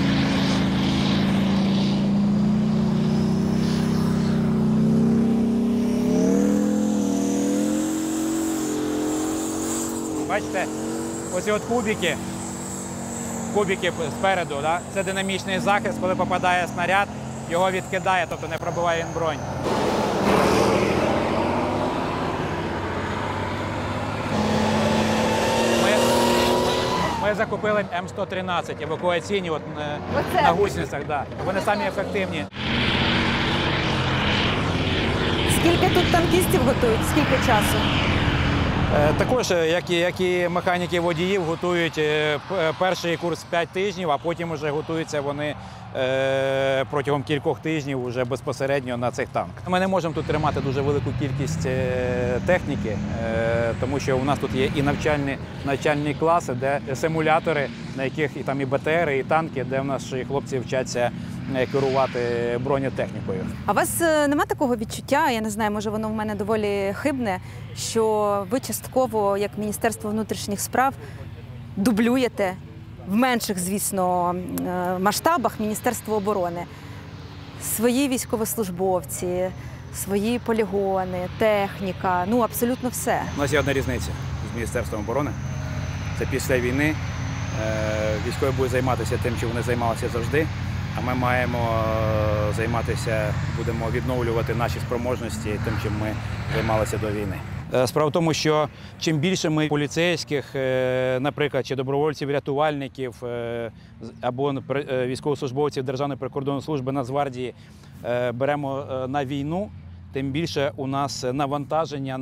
Speaker 5: Бачите, оці от кубики спереду, да? Це динамічний захист, коли попадає снаряд, його відкидає, тобто не пробиває він бронь. Ми закупили М113, евакуаційні на гусеницях. Да. Вони самі ефективні.
Speaker 2: Скільки тут танкістів готують? Скільки часу?
Speaker 5: Також, як і механіки водіїв, готують перший курс 5 тижнів, а потім вже готуються вони протягом кількох тижнів вже безпосередньо на цих танках. Ми не можемо тут тримати дуже велику кількість техніки, тому що у нас тут є і навчальні класи, де симулятори, на яких і там і БТРи, і танки, де в наші хлопці вчаться керувати бронетехнікою.
Speaker 2: А у вас нема такого відчуття, я не знаю, може воно в мене доволі хибне, що ви частково, як Міністерство внутрішніх справ, дублюєте в менших, звісно, масштабах Міністерство оборони свої військовослужбовці, свої полігони, техніка, ну абсолютно все.
Speaker 5: У нас є одна різниця з Міністерством оборони. Це після війни військові будуть займатися тим, чим вони займалися завжди, а ми маємо займатися, будемо відновлювати наші спроможності тим, чим ми займалися до війни. Справа в тому, що чим більше ми поліцейських, наприклад, чи добровольців-рятувальників, або військовослужбовців Державної прикордонної служби, Нацгвардії беремо на війну, тим більше у нас навантаження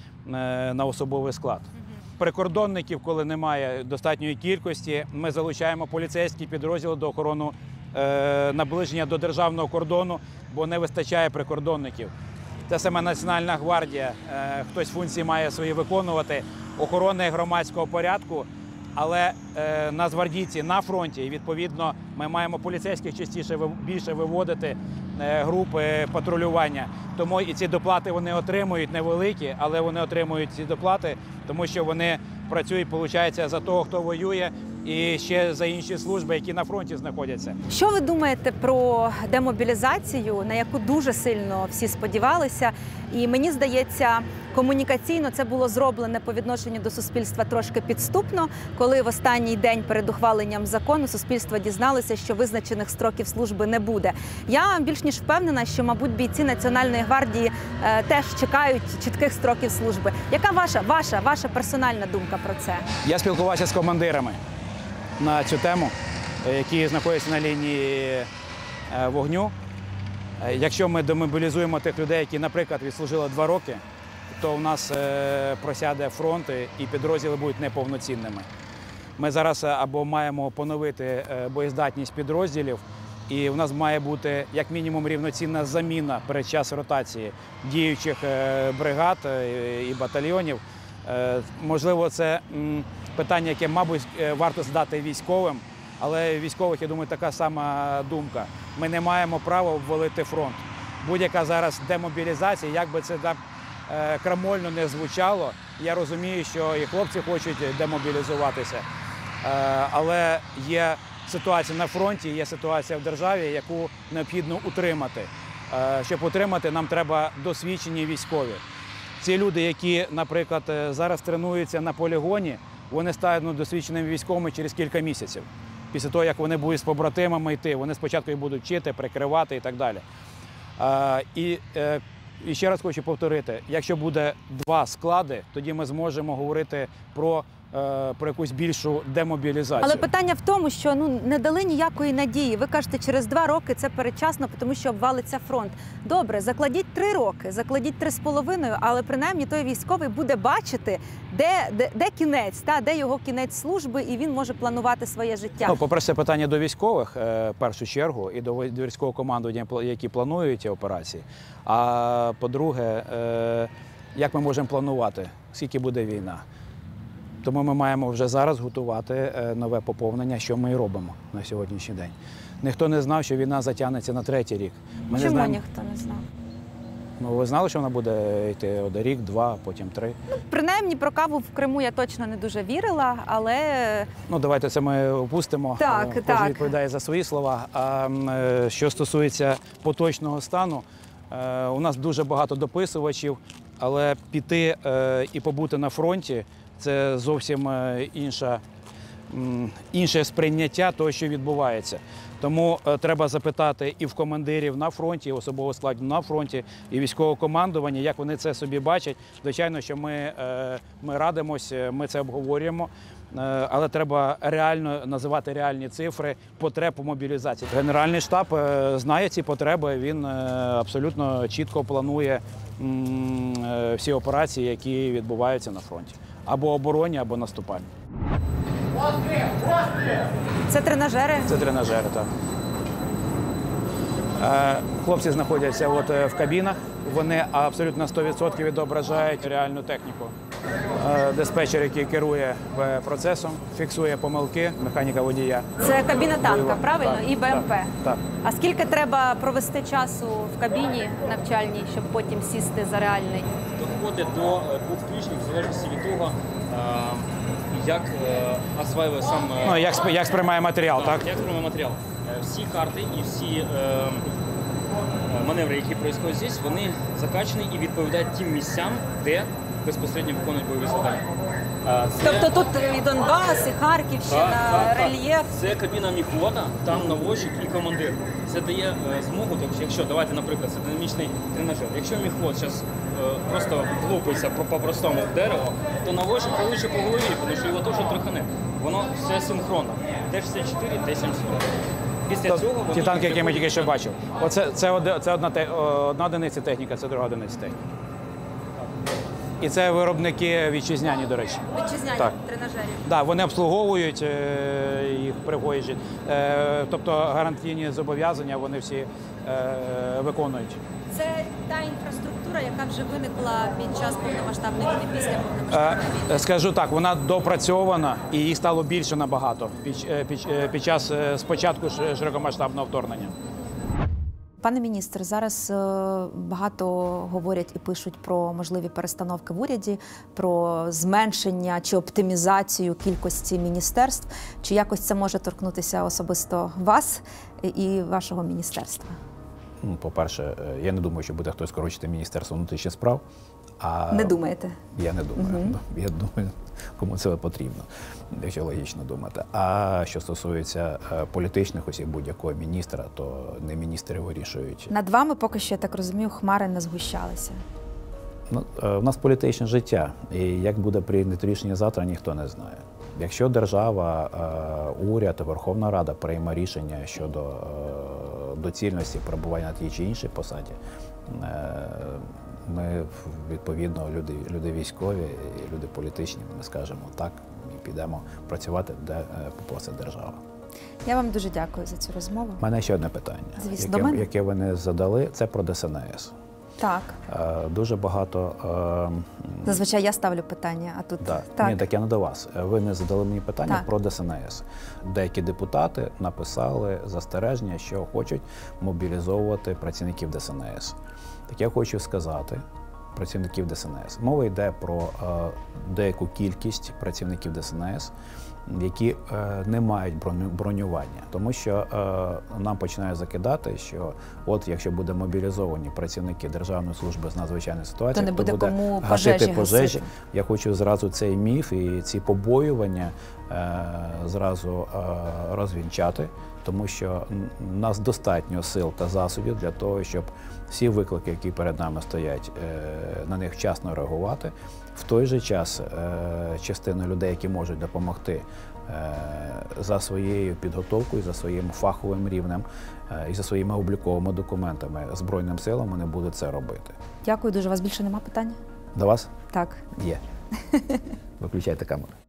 Speaker 5: на особовий склад. Прикордонників, коли немає достатньої кількості, ми залучаємо поліцейські підрозділи до охорони наближення до державного кордону, бо не вистачає прикордонників. Це саме Національна гвардія, хтось функції має свої виконувати, охорони громадського порядку, але нацгвардійці на фронті, і відповідно ми маємо поліцейських частіше більше виводити групи патрулювання. Тому і ці доплати вони отримують невеликі, але вони отримують ці доплати, тому що вони працюють, виходить, за того, хто воює, і ще за інші служби, які на фронті знаходяться.
Speaker 2: Що ви думаєте про демобілізацію, на яку дуже сильно всі сподівалися? І мені здається, комунікаційно це було зроблене по відношенню до суспільства трошки підступно, коли в останній день перед ухваленням закону суспільство дізналося, що визначених строків служби не буде. Я більш ніж впевнена, що, мабуть, бійці Національної гвардії теж чекають чітких строків служби. Яка ваша персональна думка про це?
Speaker 5: Я спілкувався з командирами на цю тему, які знаходяться на лінії вогню. Якщо ми демобілізуємо тих людей, які, наприклад, відслужили 2 роки, то у нас просяде фронт і підрозділи будуть неповноцінними. Ми зараз або маємо поновити боєздатність підрозділів, і у нас має бути як мінімум рівноцінна заміна перед час ротації діючих бригад і батальйонів. Можливо, це питання, яке, мабуть, варто задати військовим, але військових, я думаю, така сама думка. Ми не маємо права обвалити фронт. Будь-яка зараз демобілізація, як би це так крамольно не звучало, я розумію, що і хлопці хочуть демобілізуватися, але є ситуація на фронті, є ситуація в державі, яку необхідно утримати. щоб отримати, нам треба досвідчені військові. Ці люди, які, наприклад, зараз тренуються на полігоні, вони стануть досвідченими військовими через кілька місяців. Після того, як вони будуть з побратимами йти, вони спочатку їх будуть вчити, прикривати і так далі. І ще раз хочу повторити, якщо буде 2 склади, тоді ми зможемо говорити про якусь більшу демобілізацію.
Speaker 2: Але питання в тому, що не дали ніякої надії. Ви кажете, через 2 роки це передчасно, тому що обвалиться фронт. Добре, закладіть 3 роки, закладіть 3,5, але принаймні той військовий буде бачити, де кінець, де його кінець служби, і він може планувати своє життя.
Speaker 5: По-перше, питання до військових, в першу чергу, і до військового командування, які планують ці операції. А по-друге, як ми можемо планувати, скільки буде війна. Тому ми маємо вже зараз готувати нове поповнення, що ми і робимо на сьогоднішній день. Ніхто не знав, що війна затягнеться на 3-й рік.
Speaker 2: Чому ніхто не знав?
Speaker 5: Ви знали, що вона буде йти рік, 2, потім 3?
Speaker 2: Принаймні, про каву в Криму я точно не дуже вірила, але...
Speaker 5: Давайте це ми опустимо. Кожен відповідає за свої слова. А що стосується поточного стану, у нас дуже багато дописувачів, але піти і побути на фронті – це зовсім інше сприйняття того, що відбувається. Тому треба запитати і в командирів на фронті, і особового складу на фронті, і військового командування, як вони це собі бачать. Звичайно, що ми радимось, ми це обговорюємо, але треба реально називати реальні цифри потреб у мобілізації. Генеральний штаб знає ці потреби, він абсолютно чітко планує всі операції, які відбуваються на фронті. Або оборонні, або наступальні.
Speaker 2: Це тренажери?
Speaker 5: Це тренажери, так. Хлопці знаходяться в кабінах, вони абсолютно 100% відображають реальну техніку. Диспетчер, який керує процесом, фіксує помилки, механіка водія.
Speaker 2: Це кабіна танка, правильно?
Speaker 5: Так,
Speaker 2: і БМП?
Speaker 5: Так.
Speaker 2: А скільки треба провести часу в кабіні навчальній, щоб потім сісти за реальний?
Speaker 6: Доходить до 2 тижнів, в залежності від того, як осваює сам...
Speaker 5: Як сприймає матеріал, так?
Speaker 6: Як сприймає матеріал. Всі карти і всі маневри, які відбуваються здесь, вони закачані і відповідають тим місцям, де безпосередньо виконують бойові завдання.
Speaker 2: Тобто тут і Донбас, і Харківщина, рельєф.
Speaker 6: Це кабіна міхвода, там наводчик і командир. Це дає змогу, тобто, якщо, давайте, наприклад, це динамічний тренажер. Якщо міхвод зараз просто влупиться по-простому в дерево, то наводчик получить по голові, тому що його теж трохане. Воно все синхронно. Т-64, Т-72. Після цього
Speaker 5: ті танки, які ми тільки що бачили. Це одна одиниця техніка, це друга одиниця техніки. І це виробники вітчизняні, до речі.
Speaker 2: Вітчизняні тренажерів.
Speaker 5: Так, вони обслуговують їх приїжджі. Тобто гарантійні зобов'язання вони всі виконують.
Speaker 4: Це та інфраструктура, яка вже виникла під час повномасштабної війни, після повномасштабної війни?
Speaker 5: Скажу так, вона допрацьована і їх стало більше набагато під час спочатку широкомасштабного вторгнення.
Speaker 2: Пане міністр, зараз багато говорять і пишуть про можливі перестановки в уряді, про зменшення чи оптимізацію кількості міністерств. Чи якось це може торкнутися особисто вас і вашого міністерства?
Speaker 1: По-перше, я не думаю, що буде хтось скорочити Міністерство внутрішніх справ.
Speaker 2: Не думаєте?
Speaker 1: Я не думаю. Я думаю, кому це потрібно, якщо логічно думати. А що стосується політичних осіб будь-якого міністра, то не міністри вирішують.
Speaker 2: Над вами поки що, я так розумію, хмари не згущалися.
Speaker 1: У нас політичне життя, і як буде прийнято рішення завтра, ніхто не знає. Якщо держава, уряд, Верховна Рада прийме рішення щодо доцільності перебування на тій чи іншій посаді, ми, відповідно, люди військові, люди політичні, ми скажемо так і підемо працювати, де попросить держава.
Speaker 2: Я вам дуже дякую за цю розмову.
Speaker 1: У мене ще одне питання, яке ви не задали, це про ДСНС.
Speaker 2: Так.
Speaker 1: Дуже багато...
Speaker 2: Зазвичай я ставлю питання, а тут...
Speaker 1: Так. Ні, так я не до вас. Ви не задали мені питання про ДСНС. Деякі депутати написали застереження, що хочуть мобілізовувати працівників ДСНС. Так я хочу сказати, працівників ДСНС. Мова йде про деяку кількість працівників ДСНС, які не мають бронювання. Тому що нам починає закидати, що от якщо буде мобілізовані працівники Державної служби з надзвичайної ситуації,
Speaker 2: то не буде кому
Speaker 1: гасити
Speaker 2: пожежі
Speaker 1: пожежі.
Speaker 2: гасити.
Speaker 1: Я хочу зразу цей міф і ці побоювання зразу розвінчати, тому що в нас достатньо сил та засобів для того, щоб всі виклики, які перед нами стоять, на них вчасно реагувати. В той же час частина людей, які можуть допомогти за своєю підготовкою, за своїм фаховим рівнем і за своїми обліковими документами Збройним силам, вони будуть це робити.
Speaker 2: Дякую дуже. У вас більше нема питань?
Speaker 1: До вас?
Speaker 2: Так.
Speaker 1: Є. Виключайте камеру.